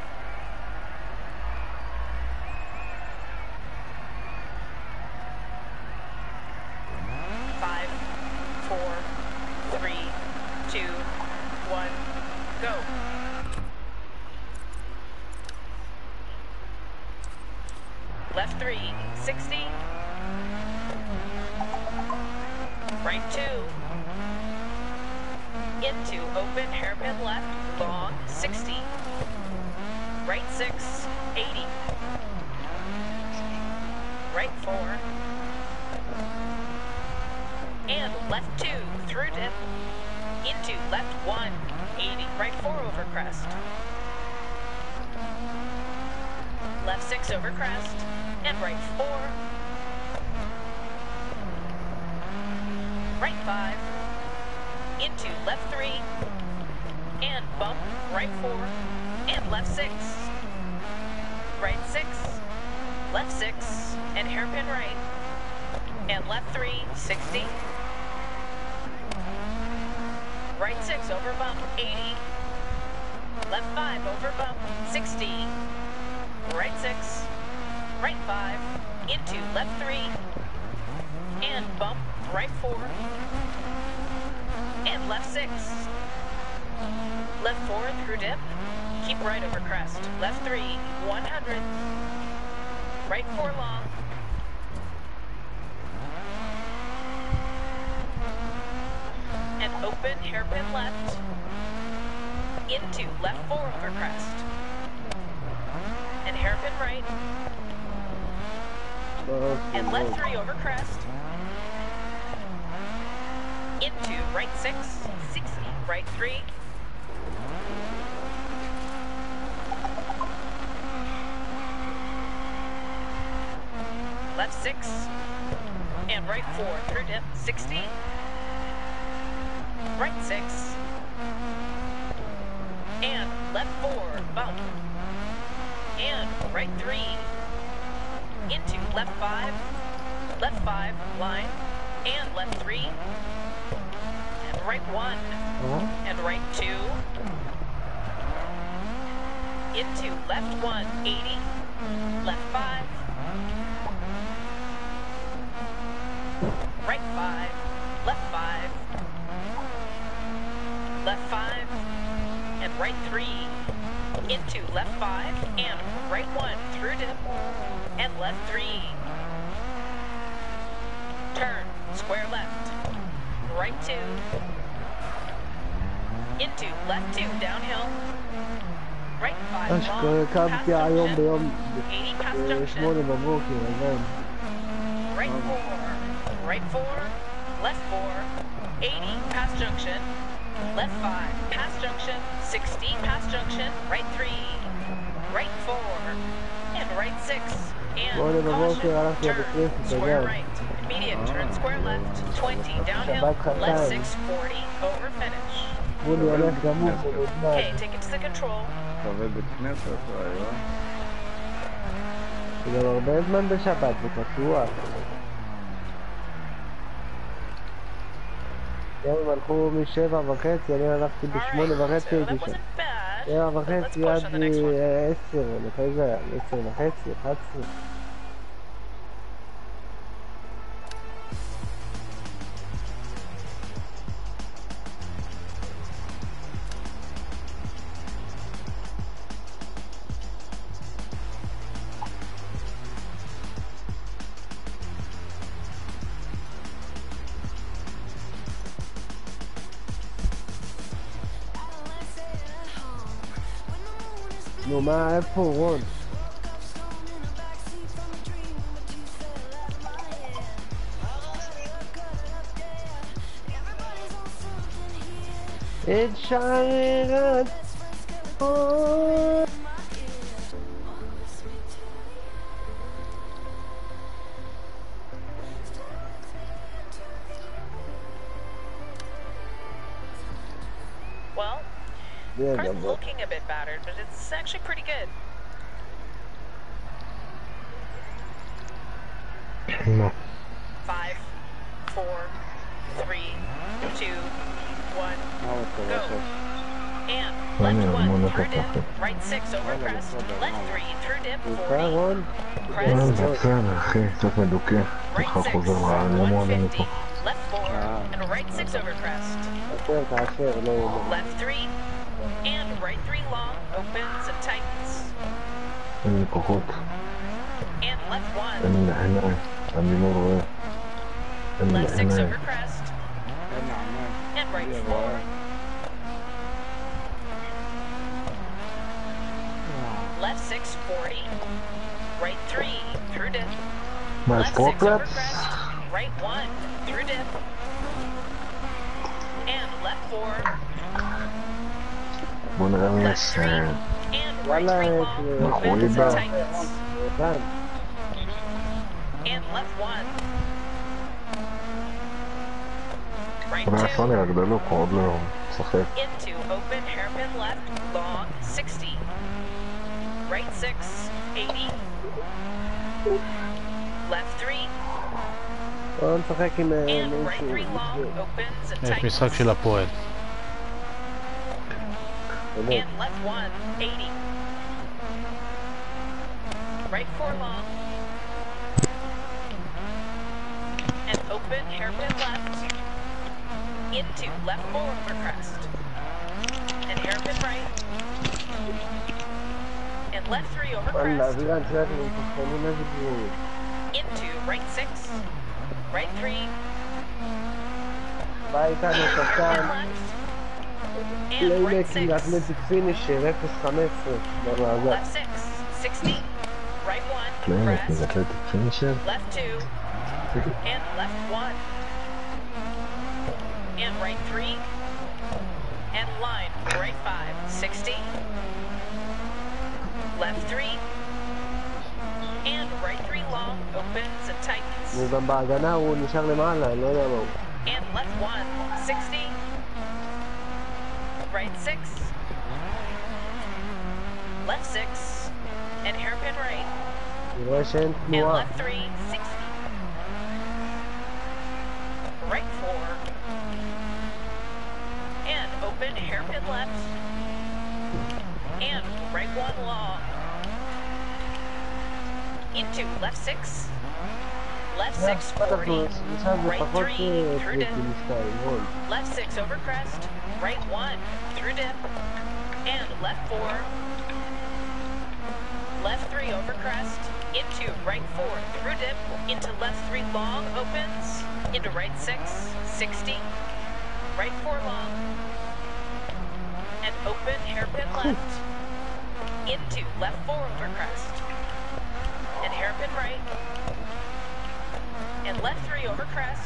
Five, four, three, two, one, go. Left three, sixty. Right two. Into open hairpin left, long, sixty. Right six, eighty. Right four. And left two, through dip. Into left one, eighty. Right four over crest. Left six over crest. And right four. Right five. Into left three, and bump, right four, and left six, right six, left six, and hairpin right, and left three, sixty, right six over bump, eighty, left five over bump, sixty, right six, right five, into left three, and bump, right four, and left six. Left four through dip. Keep right over crest. Left three, one hundred. Right four long. And open hairpin left. Into left four over crest. And hairpin right. And left three over crest. Into right six, sixty, right three. Left six, and right four, through dip, sixty. Right six, and left four, bump. And right three, into left five, left five, line, and left three. right one, Aha. and right two. Into left one, eighty, left five. Right five, left five. Left five, and right three. Into left five, and right one, through dip, and left three. Turn, square left, right two. Into left two, downhill. Right five, אשכרה long, past קמתי היום junction. ביום eighty past junction. שמונה בבוקר, הבן. Right four, right four, left four, eighty past junction, left five past junction, sixty past junction, right three, right four, and right six, and שמונה בבוקר הלכתי caution, לבית turn, כנסת, square אגב. right, immediate turn square left, twenty downhill, שבת חתן. left six forty, over finish. שמולי הולך גמור ומוזמן. Okay, take it to the control. אתה עובד בית כנסת, רעיון. זה גם הרבה זמן בשבת, זה פתוח. היום הם הלכו משבע וחצי, אני הלכתי בשמונה Alright, וחצי so הייתי that שם. wasn't bad. שבע but let's וחצי push עד on the next one. אה, עשר, מתי זה היה? עשר וחצי, אחת עשרה. נו מה, איפה הוא, רון? את שררת אור. Well, זה car's גבוה. looking a bit battered, but it's actually pretty good. נו. Five, four, three, two, one, מה רוצה go. לעשות? And מעניין, left בוא one נלך through dip, ככה. right six over crest, left three through dip, איתך, forty, רון? אה, crest, בסדר, אחי, קצת מדוכא. right ככה six, חוזר למועד one מפה. fifty, left four, and right six over crest, תעשר, תעשר, לא יודע. left three, and right three long, opens and tightens, אין לי כוחות, and left one, אין לי עיניים, אני לא רואה. אין לי left six עיניים. over crest, אין נעמה. and right Yeah, four, right. left six forty, right three through dip, מה, left six ספורטלאפ? over crest, right one through dip, and left four, בוא נראה מי left יש... three, אה, and right וואלה, three את, long, אה, opens and מחויבה. tightens, כאן. and left one, right אולי two, הפאני הגדלו פה עוד לא משחק. into open hairpin left, long, sixty, right six, eighty, left three, בוא נשחק עם אה, and right מישהו. three long, opens and יש tightens, משחק של הפועל. באמת. and left one, eighty, right four long, and open hairpin left, into left four over crest, and hairpin right, and left three over וואלה, crest, אבירן, שלנו מתחתנים איזה גרועים. into right six, right three, בא איתנו hairpin קטן, left, and right פליימקינג six, אתלטיק פינישר, אפס חמש עשרה במאזר. left six, sixty, right one, פליימקינג, crest, אתלטיק פינישר? left two, and left one, and right three, and line, right five, sixty, left three, and right three long, opens and tightens, הוא גם בהגנה, הוא נשאר למעלה, אני לא יודע מה הוא. and left one, sixty, right six, left six, and hairpin right, אני רואה שאין and תנועה. left three, sixty, right four, open, hairpin left, and right one long. Into left six, left six forty, right three through dip, left six over crest, right one through dip, and left four, left three over crest, into right four through dip, into left three long opens, into right six, sixty, right four long, and open hairpin left, into left four over crest, and hairpin right, and left three over crest,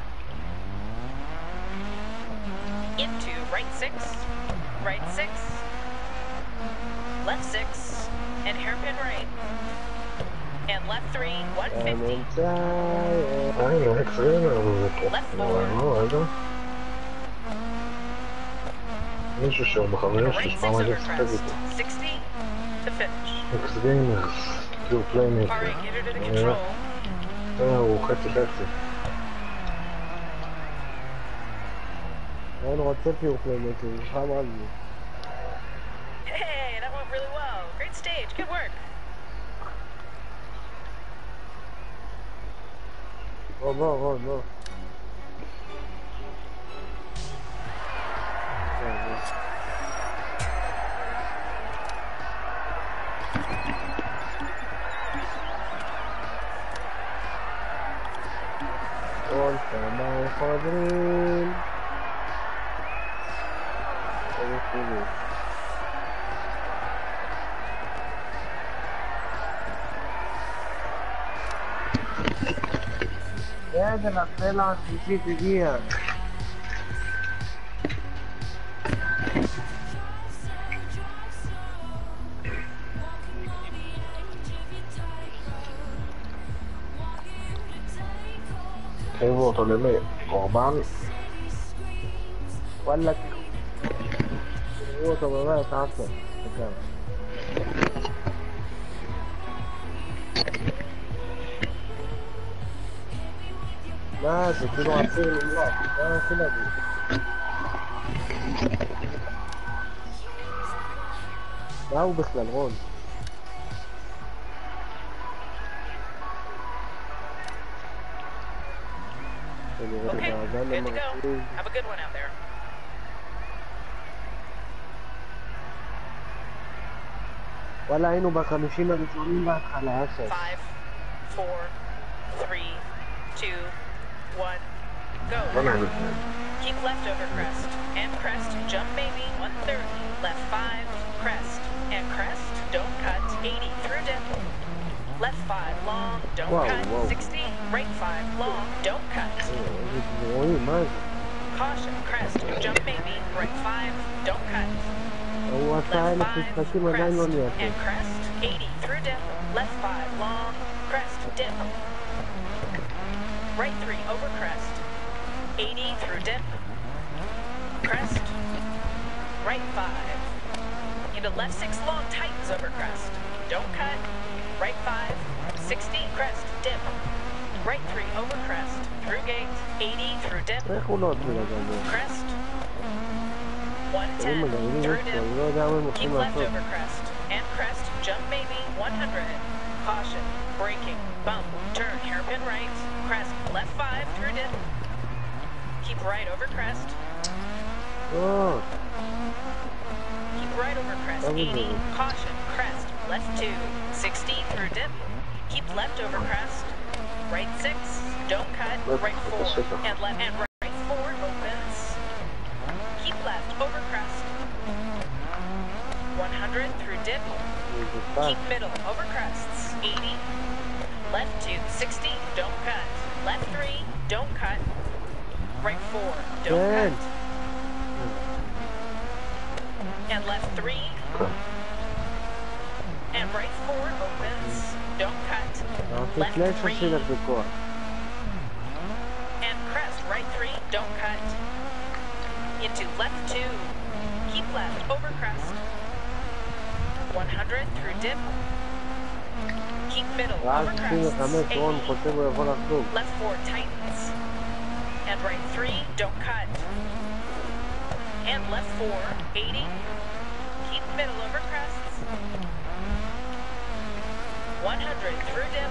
into right six, right six, left six, and hairpin right, and left three, one fifty, Ai, non è freno, left no, four, no, no. مش شو مخمرش right six طبعا over جبت crest, حاجته. sixty to finish. X gamers, still playing it. Alright, get her to the control. اه وخدت خدت. انا واتسابي وكلمتي مش فاهم قصدي. Hey, that went really well. Great stage. Good work. Oh no, oh no. قلت ما قادرين. قادر اطلع في دقيقة. Cái vô tôi lấy mẹ có bán. ولا هو طبعا تعصب. لا تكونوا عارفين الله لا كده دي لا وبس للغون Okay, good to go. Have a good one out there. ولا عينه بقى مشينا بتقولين بقى على عسل. Five, four, three, two, one, go. Keep left over crest and crest, jump baby, one thirty, left five, crest and crest, don't cut, eighty through dip, left five long, don't Whoa, cut, whoa. sixty, right five long, don't cut. Caution, crest, jump baby, right five, don't cut. هو Left سهل في five, التسليم crest دايما and ياكل. crest, eighty through dip, left five long, crest, dip. Right three over crest, eighty through dip, crest, right five, into left six long, tightens over crest, don't cut, right five, sixty, crest, dip, right three over crest, through gate, eighty through dip, crest, one ten through dip, keep left over crest, and crest, jump baby, one hundred, caution, braking, bump, turn, hairpin right, crest, left five through dip, keep right over crest, Oh, keep right over crest, eighty, caution, crest, left two, sixty through dip, keep left over crest, right six, don't cut, right four, and left, and right four opens, keep left over crest, one hundred through dip, keep middle over crests, eighty, left two, sixty, don't cut, left three, don't cut, right four, don't Good. cut, and left three, and right four opens, don't cut, ما left تتلاقيش three, أسئلة في الكورة. and crest, right three, don't cut, into left two, keep left over crest, one hundred through dip, keep middle over عايز كده crests, كمان تقول eighty, كتبه يقول أسلوب. left four tightens, and right three, don't cut, and left four, eighty. Keep middle over crests. one hundred through dip.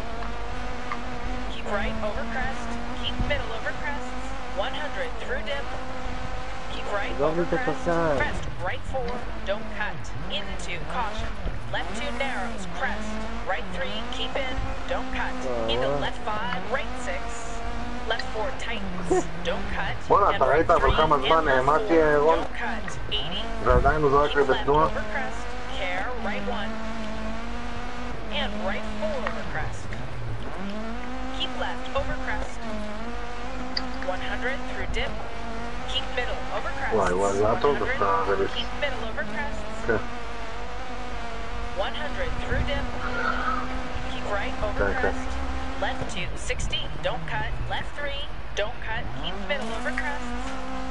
Keep right over crest. Keep middle over crests. one hundred through dip. Keep right over crest. Crest right four. Don't cut. Into caution. Left two narrows. Crest. Right three. Keep in. Don't cut. Into left five. Right six. Left four tightens. Don't cut. Buona And right partita, three. portava And zbane, left Mati four. je on. Don't cut. eighty. Gledajmo za Keep bez left nula. over crest. Care. Right one. And right four over crest. Keep left over crest. one hundred through dip. Keep middle over crest. Guai, guardato, one hundred. sta vedendo. Keep middle over crest. Ok, one hundred through dip. Keep right over Okay, okay. crest. Left two, sixty. Don't cut. Left three. Don't cut. Keep middle over crests.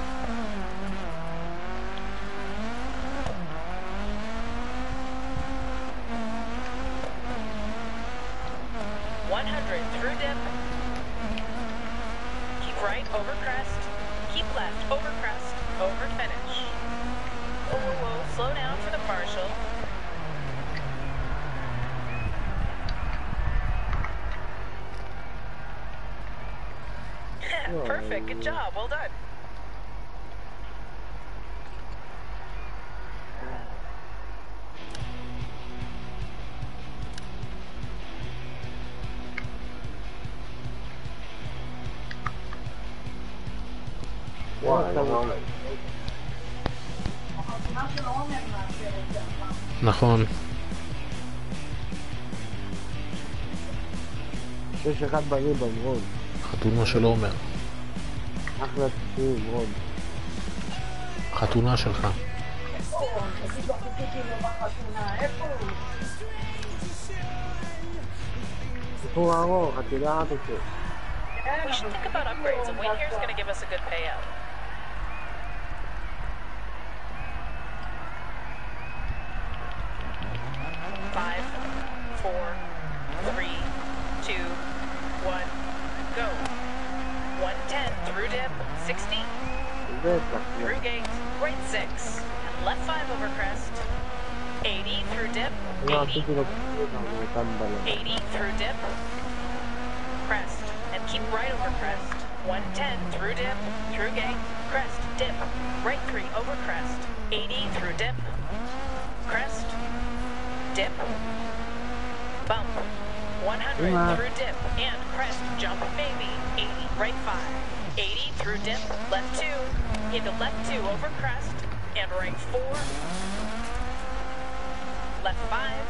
one hundred through dip. Keep right over crest. Keep left over crest. Over finish. Whoa, whoa, whoa. Slow down for the partial. Perfect. Good job. Well done. guai, no. נכון. שש אחד בריבון, רון. חתונה של עומר. אחלה תקציב, רון. חתונה שלך. סיפור ארוך, את יודעת את זה. We should think about upgrades, and win here is going to give us a good payout. Five, four, three, two, one, go. one ten through dip, sixty, בטח, through gate, right six, and left five over crest, eighty through dip, לא eighty, עשיתי לו תקציב, אבל אותם בלם. eighty through dip, crest, and keep right over crest, one ten through dip, through gate, crest, dip, right three over crest, eighty through dip, crest, dip, bump, one hundred Wow. through dip, and crest, jump, baby, eighty, right five, eighty through dip, left two, into left two over crest, and right four, left five,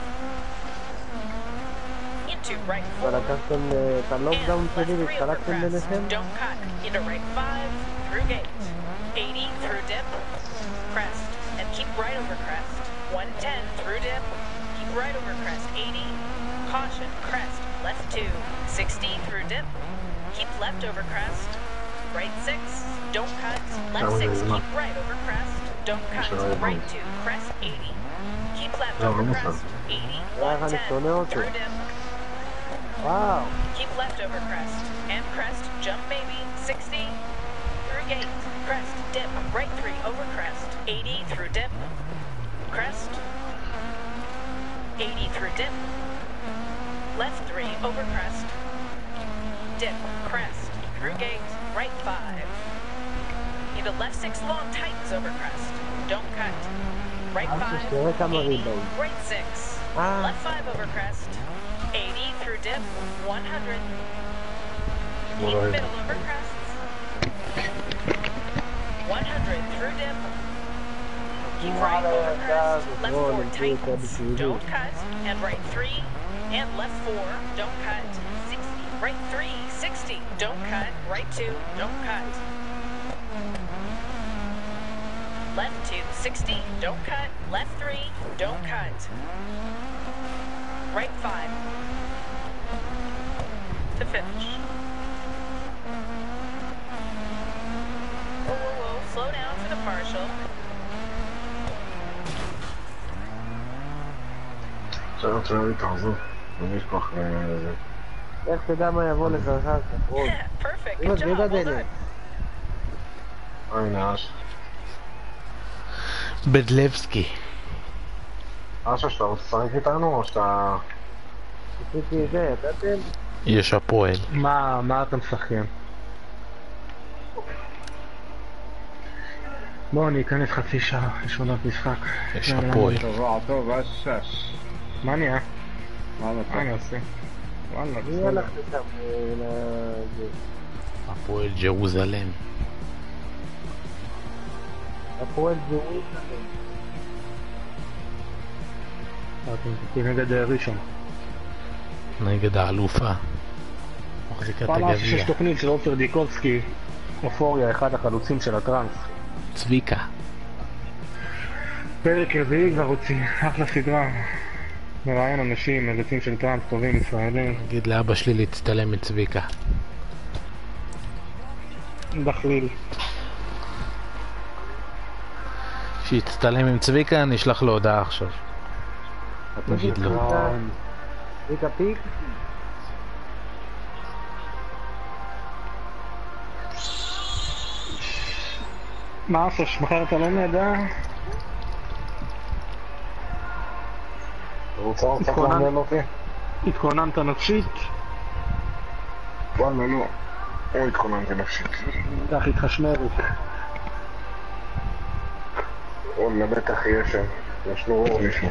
into right four, אבל לקחתם את הלוקדאון and שלי left three over והתחלקתם crest, ביניכם? don't cut, into right five, through gate, eighty through dip, crest, and keep right over crest, one ten through dip, keep right over crest, eighty, caution, crest, left two, sixty through dip, keep left over crest, right six, don't cut, left That six, was keep right over crest, don't cut, Sorry. right two, crest, eighty, keep left That over was crest, eighty, Yeah, one I ten had to know through too. dip, וואו! keep left over crest, and crest, jump baby, sixty, through gate, crest, dip, right three over crest, eighty through dip, crest, eighty through dip, left three over crest, dip, crest, through gate, right five, into left six long tightens over crest, don't cut, right five, תראה כמה eighty, ריבאונד. right six, אה. left five over crest, eighty through dip, one hundred, keep Alright. middle over crests, one hundred through dip, keep right over crest, left Oh, four let's do it, tightens, let's do it. don't cut, and right three, and left four, don't cut, sixty, right three, sixty, don't cut, right two, don't cut, left two, sixty, don't cut, left three, don't cut, right five, to finish. Whoa, whoa, whoa, slow down for the partial. עכשיו צריך להתעזור. לא לשכוח לזה. איך תדע מה יבוא לך אחר כך, רון? Perfect, Look, good look job, at well it. done. הנה אש. בדלבסקי. אשר, שאתה רוצה לשחק איתנו או שאתה... עשיתי זה, ידעתם? יש הפועל. מה, מה אתה משחקים? בואו ניכנס חצי שעה, יש עונת משחק. יש יאללה, הפועל. טוב, טוב, אז שש. מה נהיה? מה מה אתה? אני עושה? וואלה, מי בסדר. הלך לשם? אה, לזה? הפועל ג'רוזלם. הפועל ג'רוזלם. אתם תהיי נגד אה, ראשון. נגד האלופה. מחזיקת פעם אמרתי שיש הגביע. תוכנית של עופר דיקובסקי, אופוריה, אחד החלוצים של הטראנס. צביקה. פרק רביעי כבר הוציא, אחלה סדרה. מראיין אנשים, מרצים של טראנס טובים ישראלים. נגיד לאבא שלי להצטלם מצביקה. דחליל. שיצטלם עם צביקה, אני אשלח לו הודעה עכשיו. תגיד לו. צביקה פיק? מה אסוש, מחר אתה לא נדע? אתה רוצה עוד קצת לעניין אותי? התכוננת נפשית? וואלה לא. או התכוננתי נפשית. קח איתך שמריק. וואלה בטח יהיה שם. יש לו אור מישהו.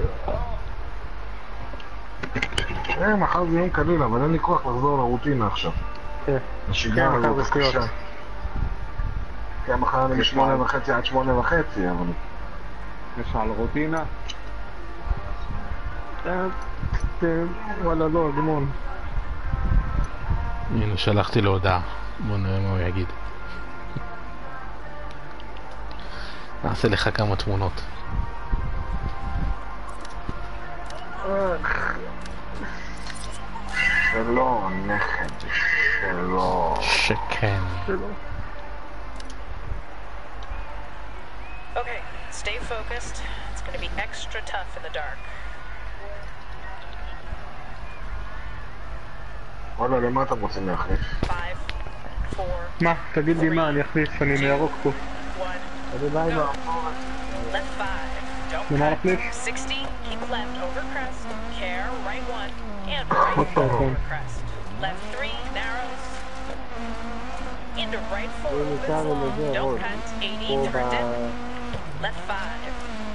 אה, מחר זה יום קליל, אבל אין לי כוח לחזור לרוטינה עכשיו. כן. השגרה כן, מחר הזאת בשטויות. קשה. כן, מחר אני משמונה וחצי עד שמונה וחצי, אבל... יש על רוטינה? אה, כן, וואלה לא, גמון. הנה, שלחתי לו הודעה. בוא נראה מה הוא יגיד. נעשה לך כמה תמונות. שלא, נכד, שלא. שכן. Okay, stay focused. It's going to be extra tough in the dark. וואלה, למה אתם רוצים להחליף? Five, four, מה? תגיד לי מה, אני אחליף, אני מירוק פה. one. אני בא עם ה... Left five. Don't למה cut. להחליף? sixty. Keep left over crest. Care. Right one. And right What four the over hell? crest. Left three. Narrows. Into right four. הנה, Opens כאן long. לזה, Don't רול. cut. eighty. פה Through dip. ב... Left five.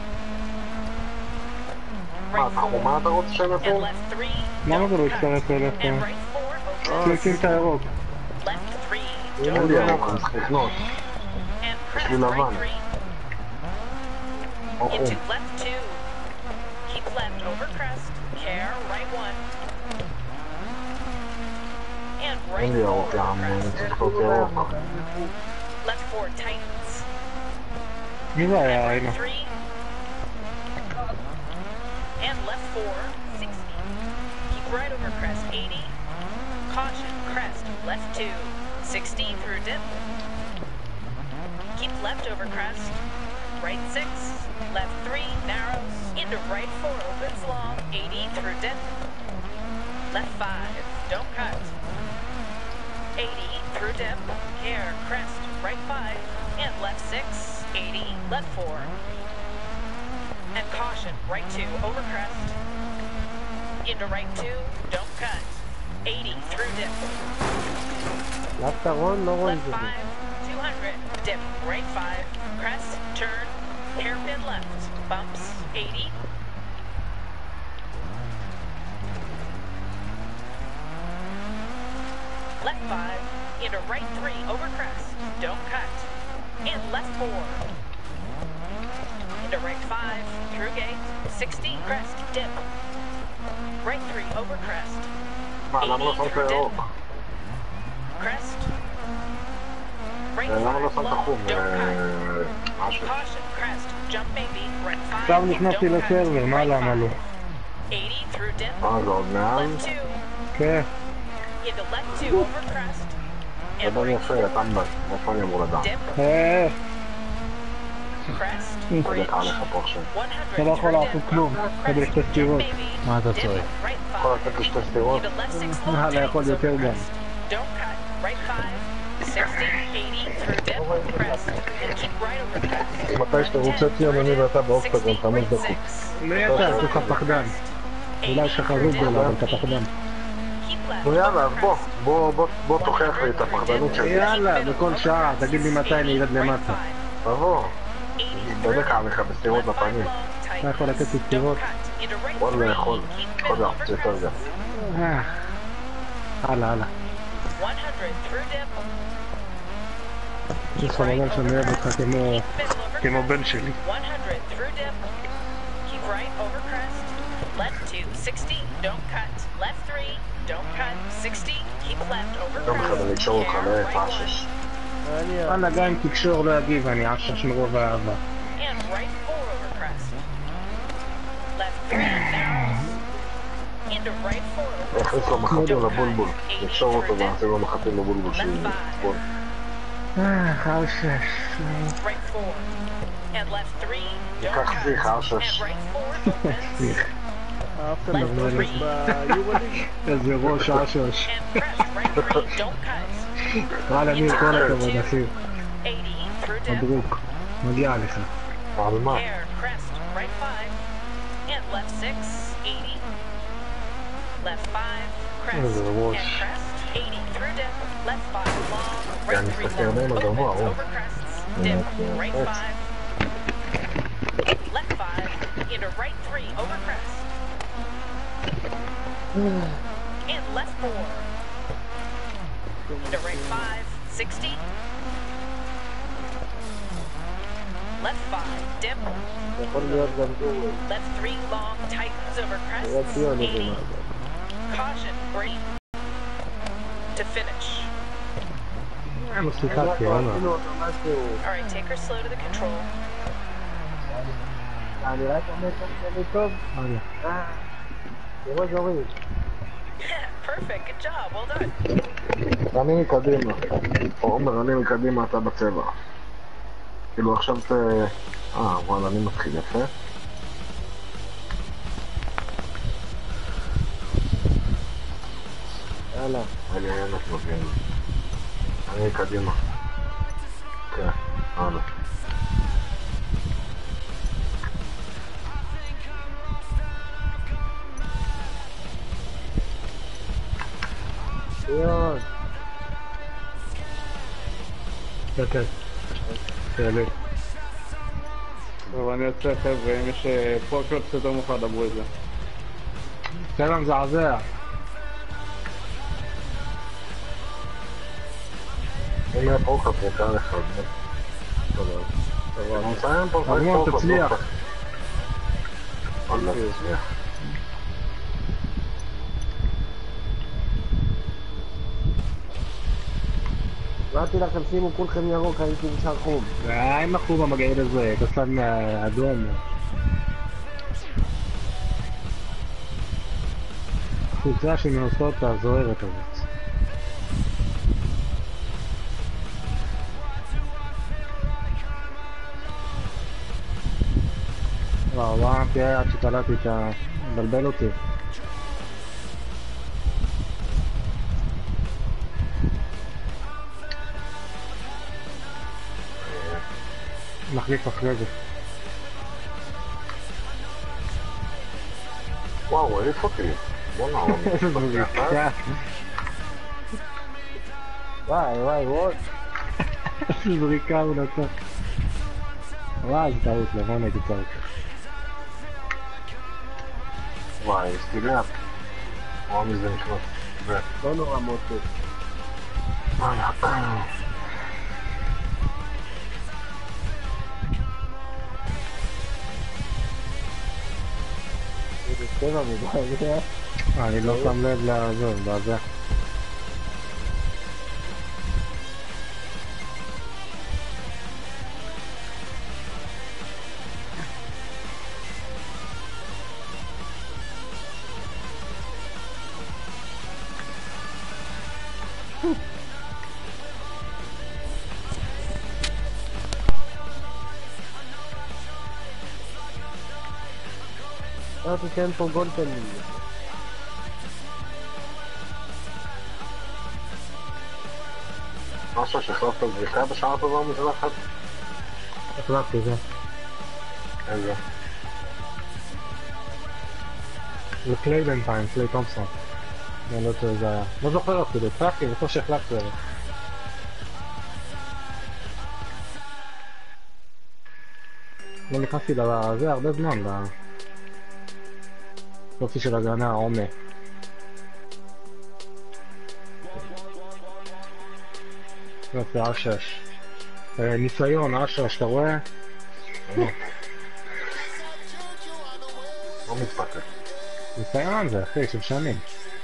מה, Right four. מה אתה רוצה שנעשה? And left three. למה זה לא Don't cut. יצטרף אליך? And right four. Opens. תשים את הירוק. Left three. אין Don't לי cut. ירוק, אני צריך לקנות. And יש crest. לי לבן. Right three. או חום. Into left two. Keep left over crest. Care. Right one. And right אין לי four ירוק, over יעם, אני crest. צריך לקנות ירוק. Left four tightens. מי זה היה? And הנה. right three. And left four. sixty. Keep right over crest. eighty. Caution. Crest. Left two. sixty through dip. Keep left over crest. Right six. Left three. Narrows. Into right four. Opens long. eighty through dip. Left five. Don't cut. eighty through dip. Care. Crest. Right five. And left six. eighty. Left four. And caution. Right two. Over crest. Into right two. Don't cut. eighty through dip. לבת רון, לא רואים Left את זה. five. two hundred. Dip. Right five. Crest. Turn. Hairpin left. Bumps. eighty. Left five. Into right three. Over crest. Don't cut. And left four. Into right five. Through gate. sixty. Crest. Dip. Right three. Over crest. מה, למה לא eighty שמת through ירוק? dip. Crest. Right למה לא five. שמת Low. חום? Don't cut. אה, משהו. Caution. Crest. Jump maybe. Right five. עכשיו נכנסתי Don't cut. לסרבר, מה Right למה five. לא? eighty through dip. מה זה עוד מעל? Left two. כן. Into left two. Over crest. And אדם right יפה, four. אתה איפה אני אמור לדעת? Dip. אה, Crest. צודק Bridge. עליך פה עכשיו. one hundred. אתה לא יכול through לעשות dip. כלום. כדי שתי סטירות. Maybe. מה אתה Dip. צועק? Right יכול five. לתת לי שתי סטירות? Into left six. אה, Long אתה יכול tightens יותר over גם. crest. Don't cut. Right five. sixty, eighty through dip, crest, and keep right over crest. מתי שאתה רוצה ציון אני ואתה באוקטגון חמש דקות. לא יצא, יש לך פחדן. אולי יש לך רוגול, אבל אתה פחדן. נו יאללה, אז בוא, בוא, בוא, בוא תוכיח לי את הפחדנות שלי. יאללה, בכל שעה, תגיד לי מתי אני ארד למטה. תבוא, נדבק עליך בסתירות בפנים. אתה יכול לתת לי סתירות? וואלה יכול, יכול להיות יותר גם. אה, הלאה, הלאה. יש לך לדעת שאני אוהב אותך כמו... כמו בן שלי. Left two, sixty, don't cut. Left three, don't cut. sixty, keep left over יום אחד אני אקשור אותך להתעשש. וואלה, גם אם תקשור לא אגיב, אני אעשש מרוב האהבה. And right four over crest. Left three, narrows. Into right four over נכניס לו מחטים לבולבול. נקשור אותו ונעשה לו מחטים לבולבול שיבול. אה, חרשש. right four. And left three, don't ניקח cut. שיח, And אשש. right four, opens. אהבת Left לבוא three, לי. איזה ראש אשש. and crest, right three, don't cut. וואלה, ניר, כל הכבוד, אחי. eighty through dip. מברוק. מגיע לך. על מה? Air, crest, right five, and left six, eighty. Left five, crest, Oh, the wash. and crest, eighty through dip. Left five, long, Yeah, right I'm three, stuck in long, there, no, don't opens worry. over crests, dip, yeah, right that's- five. Left five, into right three, over crest. And left four. Into right five, sixty. Left five, dip. יכול להיות גם דו. Left three, long, tightens over היה crests, ציון איזה eighty. מה. Caution, brake. To finish. אה, סליחה, ציונה. Alright, take her slow to the control. אני רק עומד כאן טוב. וואלה. תראה זורים. Perfect, good job, well done. אני מקדימה. עומר, אני מקדימה, אתה בצבע. כאילו עכשיו ת... אה, וואלה, אני מתחיל יפה. יאללה. אני עיינת מבין. אני קדימה. כן, הלאה. ציון. כן. תעלה. טוב, אני יוצא חבר'ה, אם יש פרוקלופס יותר מאוחר דברו את זה. תן לה מזעזע. הנה הפרוקלופס יקר לך. תודה. אני מסיים פה. ארמון, תצליח. וואלה, תצליח. אמרתי לכם, שימו כולכם ירוק, הייתי נשאר חום. אה, אין מחור במגעיל הזה, כסן אדום. חולצה שמנוסות הזוהרת הזאת. וואו, וואו, תראה עד שקלטתי את ה... מבלבל אותי. נחליף אחרי זה. וואו, העיף אותי. בוא'נה, הוא איזה זריקה. וואי, וואי, וואי. איזה זריקה הוא נתן. וואי, זה טעות, לבון הייתי טעות. וואי, סטיליאט. וואו, מזה נכנס. ו... לא נורא מוטי. וואלה. זה טבע מזה. אני לא שם לב לזה, לזה. Ja, du kennst von Golden. משהו שהחלפת זריחה בשעה טובה ומזרחת? החלפתי זה. איזה? זה קליי בינתיים, קליי תומפסון. אני לא יודע זה היה. לא זוכר אפילו, הצלחתי, בטוח שהחלפתי עליו. לא נכנסתי לזה הרבה זמן, ליופי של הגנה, עומק. יופי, אשש. ניסיון, אשש, אתה רואה? לא מתפקד. ניסיון זה, אחי, של שנים.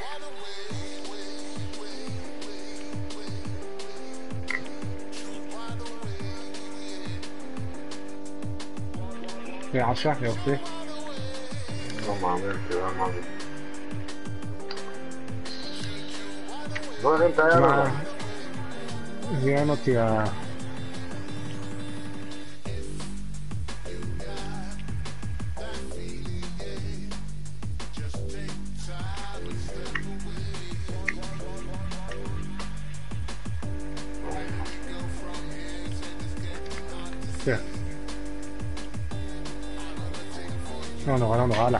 יעשה, יופי. לא מאמין, תראה מה זה. לא הרים את היד הזה. זיין אותי ה... כן. לא נורא, לא נורא, הלאה.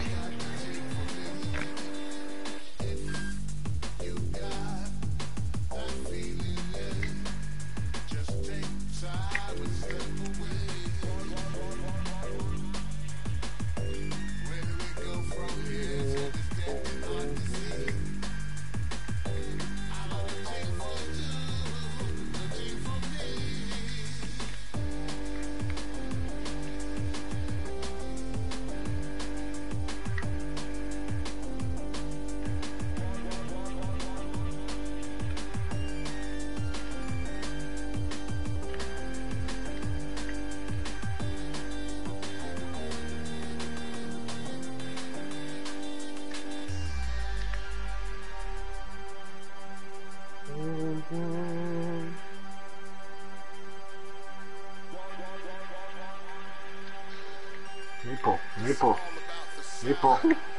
מי פה? מי פה? מי פה?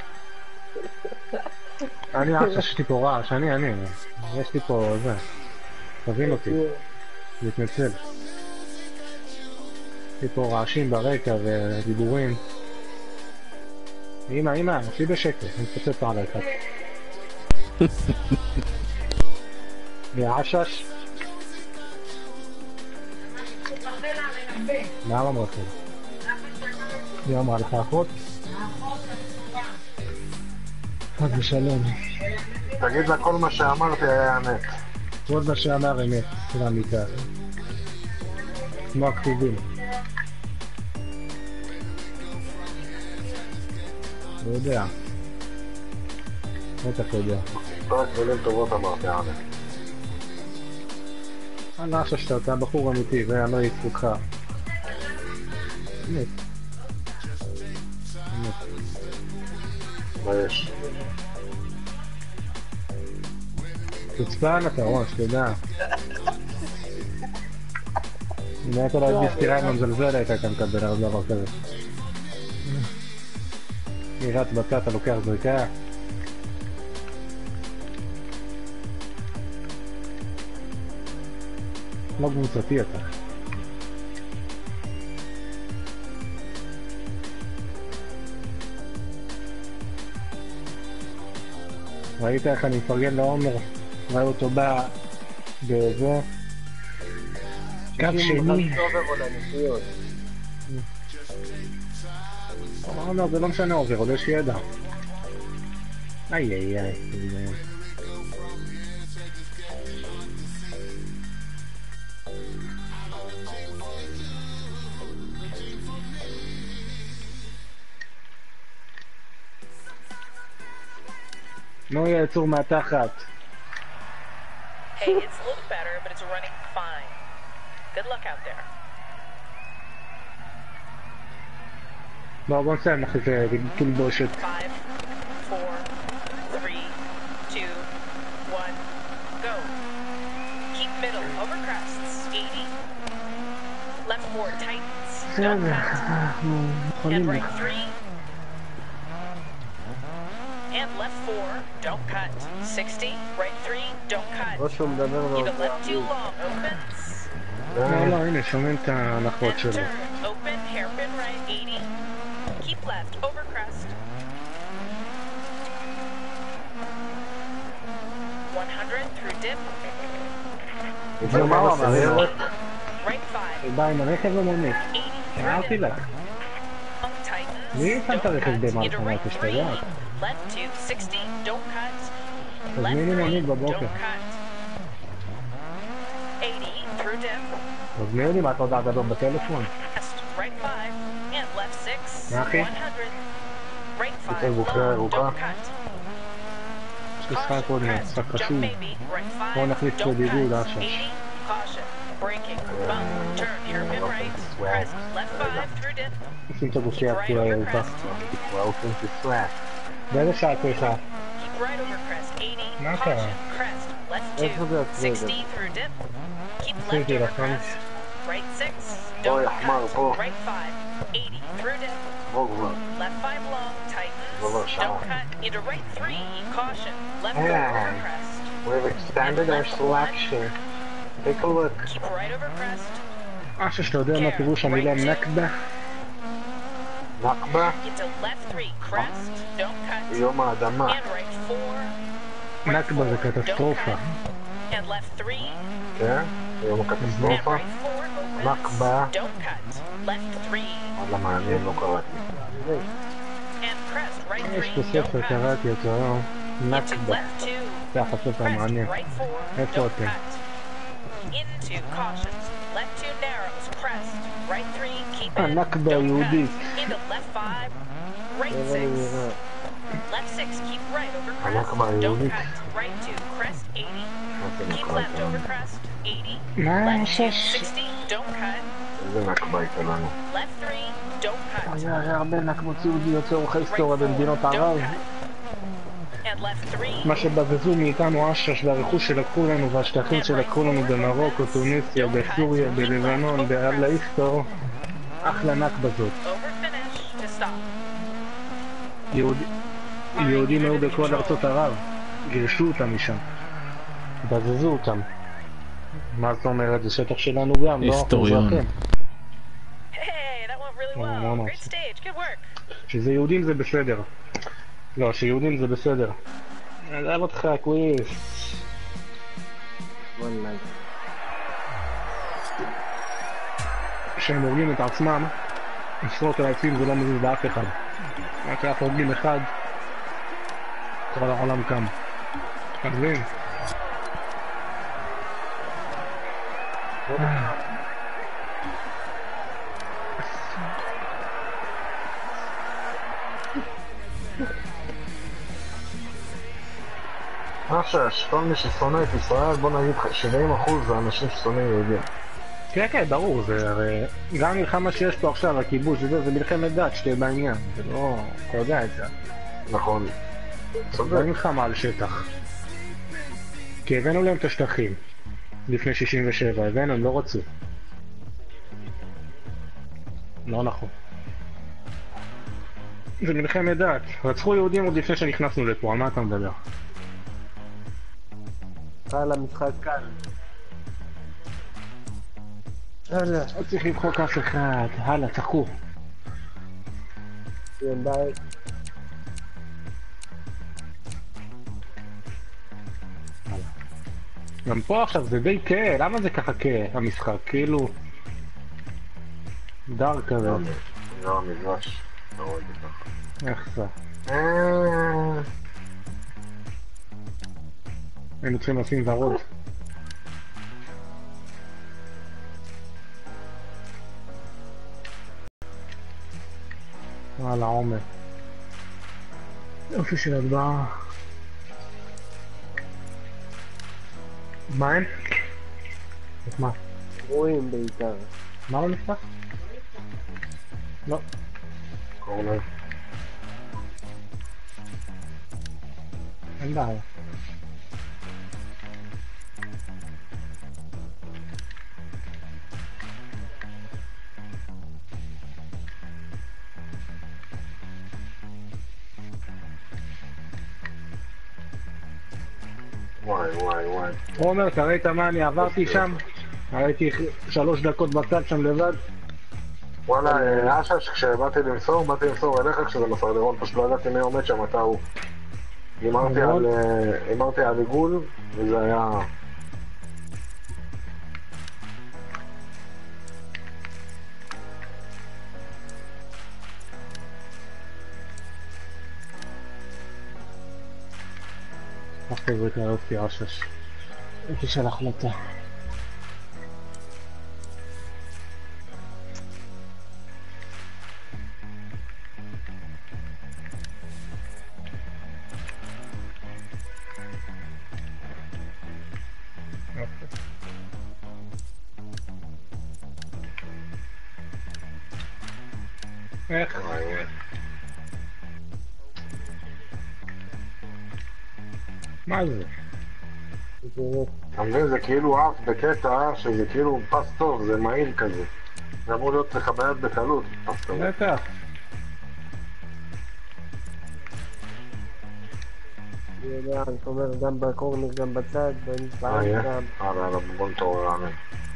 אני אח שיש לי פה רעש, אני, אני. יש לי פה זה. תבין אותי. להתנצל. יש לי פה רעשים ברקע ודיבורים. אמא, אמא, עשי בשקט, אני מתפוצץ על אחד. מעשש. מה אמרת לכם? מי אמרה לך אחות? חד ושלום. תגיד לה כל מה שאמרתי היה אמת. כל מה שאמר אמת, של אמיתה. כמו הכתובים. לא יודע. בטח יודע. רק מילים טובות אמרתי אמת. אני לא חושב שאתה אתה בחור אמיתי, זה לא יצפוקך. אמת. אמת. מה יש? תצפן אתה ראש, תדע. אם היית לא הייתי סתירה עם המזלזל היית אתה מקבל עוד דבר כזה. נראית בצע אתה לוקח זריקה. לא קבוצתי אתה. ראית איך אני מפרגן לעומר, ראי אותו בא בזה קו שני. עומר זה לא משנה עובר, עוד יש ידע. איי איי איי. נו יעצור מהתחת. Hey, it's a little better, but it's running fine. Good luck out there. בואו בוא נסיים אחרי זה תלבושת. Five, four, three, two, one, go. Keep middle, over crests, eighty. Left four tightens, don't cut. And right three. And left four. four, don't cut. sixty, right three, don't cut. או שהוא מדבר Into לא... left two long, opens. לא, לא, הנה, שומעים את ההנחות And שלו. turn, open, hairpin right, eighty. Keep left, over crest. one hundred through dip, זה מה הוא אמר? right five, היא באה עם הרכב למונית. eighty אמרתי through לה. dip. Long tightens, מי שם את don't הרכב cut. במערכת Into right הנפש, אתה three, יודע? left two, sixty, don't cut. אז Left מי לי three, מונית don't בבוקר? cut. eighty through dip. אז מי יודעים מה אתה יודע לדבר בטלפון? Left, right five, and left six, Naki? one hundred. Right five, ניתן בוחרי long, ארוכה. don't cut. יש לי משחק עוד מעט, משחק Jump חשוב. maybe, right five, בואו נחליף don't בביגוד, cut. אשר. eighty, caution, braking, bump, turn, hairpin right, crest, left five, through dip, שים את keep הגופייה right הכפולה over הירוקה. crest, Welcome to Slack. באיזה שעה צריכה? keep right over crest, eighty, מה caution, קרה? crest, left איפה זה two, הצוות? sixty, through dip, keep left עשיתי over לכם. crest, right six, אוי, don't החמר, cut, פה. right five, eighty, through dip, בוא כבר. left five long, tightens, Well, don't shot. cut, into right three, caution, left Hey. four over crest, We've expanded our selection. Take a look. keep right over crest, אשר, שאתה יודע מה פירוש המילה נקבה? נכבה, into left three, crest, don't cut, יום האדמה. and right four, right נכבה זה four, don't קטסטרופה. cut, and left three, כן? יום and הקטסטרופה. right four opens, נכבה. don't cut, left three, וואלה מעניין, לא קראתי. and crest, right יש three, פה don't ספר, cut, קראתי אותו היום. into נקבה. left two, זה החסות crest, המעניין. right four, איפה don't אתם? cut, into cautions, left two narrows, crest, right three, keep in, הנכבה don't היהודית. cut, into left five, right six, left six, keep right over crest, הנכבה don't היהודית. cut, right two, crest eighty, אוקיי, keep נקרא left את over זה. crest, eighty, מה left two, שש? sixty, don't cut, איזה נכבה הייתה לנו. left three, don't cut, היה היה הרבה נכבות יהודיות לאורך right ההיסטוריה four, במדינות don't ערב. cut, and left three, מה שבזזו מאיתנו אשש והרכוש שלקחו לנו והשטחים שלקחו לנו במרוקו, טוניסיה, בסוריה, בלבנון, באללה איסטור. אחלה נכבה זאת. over finish, to stop, יהודי- יהודים היו בכל ארצות ערב. גירשו אותם משם. בזזו אותם. מה זאת אומרת? זה שטח שלנו גם, לא? היסטוריון. אזרחים. hey, that went really Oh, well, no, no. great stage, good work, שזה יהודים זה בסדר. לא, שיהודים זה בסדר. עזב אותך, קוויס. כשהם הורגים את עצמם, עשרות אלפים זה לא מזיז באף אחד. רק אף הורגים אחד, כל העולם קם. אתה מבין? אשש, כל מי ששונא את ישראל, בוא נגיד לך, שבעים אחוז זה אנשים ששונאים יהודים. כן, כן, ברור, זה הרי... גם המלחמה שיש פה עכשיו, הכיבוש וזה, זה מלחמת דת שתהיה בעניין. זה לא... אתה יודע את זה. נכון. צודק. לא מלחמה על שטח. כי הבאנו להם את השטחים. לפני שישים ושבע, הבאנו, הם לא רצו. לא נכון. זה מלחמת דת. רצחו יהודים עוד לפני שנכנסנו לפה, על מה אתה מדבר? על המשחק כאן. לא צריך למחוק אף אחד, הלאה, צחקו. כן, ביי. גם פה עכשיו זה די כהה, למה זה ככה כהה, המשחק? כאילו... דר כזה. לא, המגרש. לא רואה את זה ככה. איך זה? אה, היינו צריכים לשים ורוד. וואלה, עומר. יופי של הדברה. מה אין? את מה? רואים בעיקר. מה לא נפתח? לא. קורנר. אין בעיה. וואי וואי וואי. עומר, אתה ראית מה אני עברתי שם? ראיתי שלוש דקות בצד שם לבד. וואלה, אשש, כשבאתי למסור, באתי למסור אליך כשזה מסר לירון, פשוט לא ידעתי מי עומד שם, אתה הוא. הימרתי על, הימרתי על עיגול, וזה היה... אחרי זה קרה אותי אשש. הייתי של החלטה. איך? מה זה? אתה מבין, זה כאילו עף בקטע שזה כאילו פס טוב, זה מהיר כזה. זה אמור להיות לך ביד בקלות, פס טוב. בטח. אני יודע, אני אומר גם בקורנר, גם בצד, אה, בנצבעה יהיה? גם. הלאה, הלאה, בוא נתעורר רענן.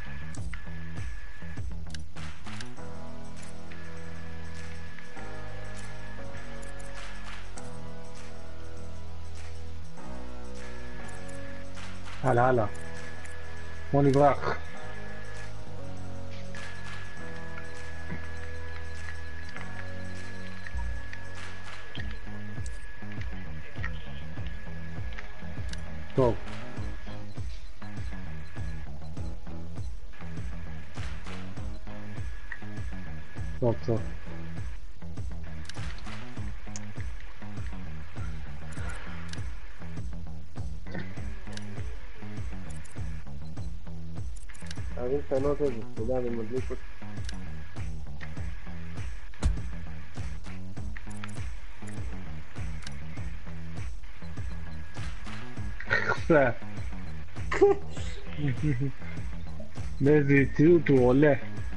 הלאה, הלאה. בוא נברח. טוב. טוב, טוב. ערים קטנות את זה, אתה יודע, אני מדליק אותי. באיזה איטיות הוא עולה.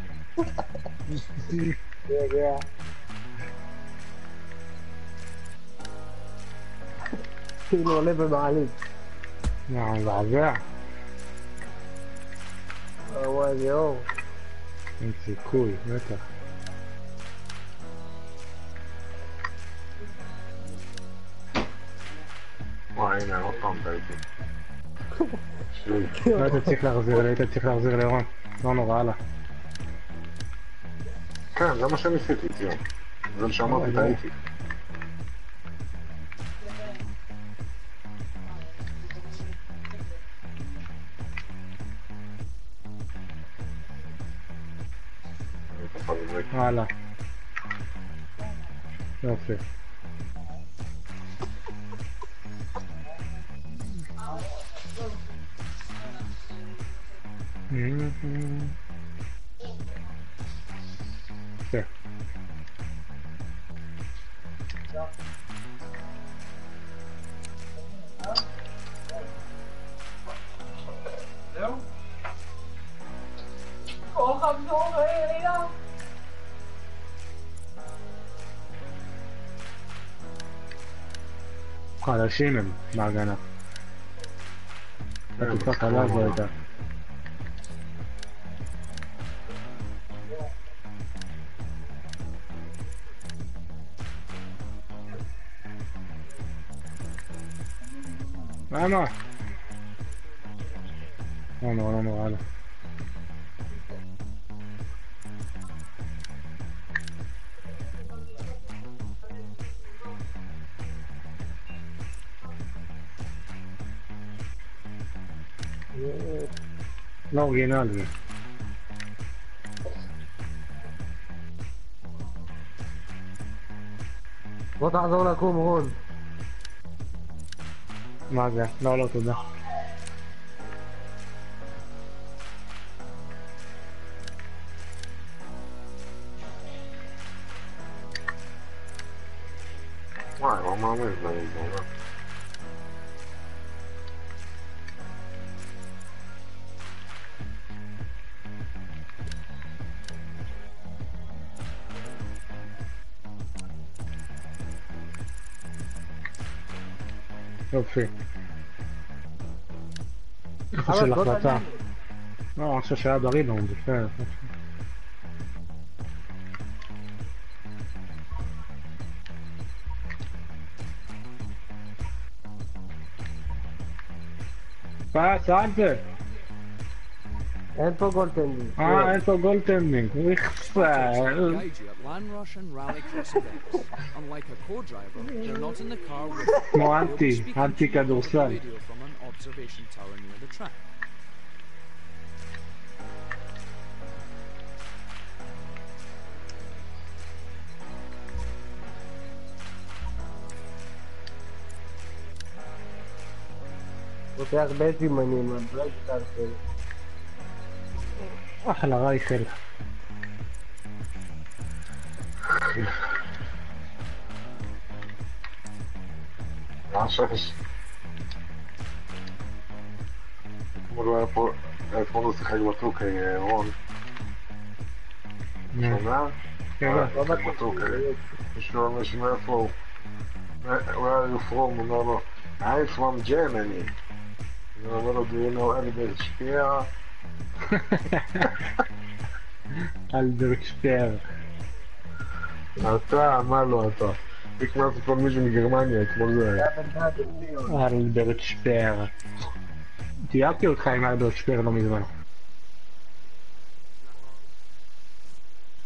אני יודע. כאילו עולה במעלית. מה, מזעזע? וואי, זה אור. אין סיכוי, בטח. וואי, הנה, עוד פעם טעיתי. לא היית צריך להחזיר, היית צריך להחזיר לירון. לא נורא, הלאה. כן, זה מה שניסיתי, ציון. זה מה שאמרתי, טעיתי. הלאה. יופי. יפה. חלשים הם בהגנה. התקופה קלה זו הייתה. למה? לא נורא, לא נורא, הלאה. לא אורגינל זה. בוא תחזור לקום, רון. מה זה? לא, לא, תודה. וואי, לא מאמין, זה לא. יופי. איפה של החלטה. לא, אני חושב שהיה בריבאונד, בסדר. פס, אל זה! אין פה גולטנדינג. אה, אין פה גולטנדינג, ריחסה. כמו אנטי, אנטי כדורסל. פותח בית ימנים, הברייק סטארטר. אחלה רייכל. השש. אתמול הוא היה פה, אתמול הוא שיחק בטוקי, רון. שומע? כן. הוא שיחק בטוקי. מישהו אומר שמאיפה הוא. הוא היה יופרום, הוא אומר לו, I'm from Germany. הוא אומר לו, do you know Albert Speer? אלברט שפר. אתה, מה לא אתה? הכנסתי כל מישהו מגרמניה, אתמול זה היה. אלברט שפר. תיארתי אותך עם אלברט שפר לא מזמן.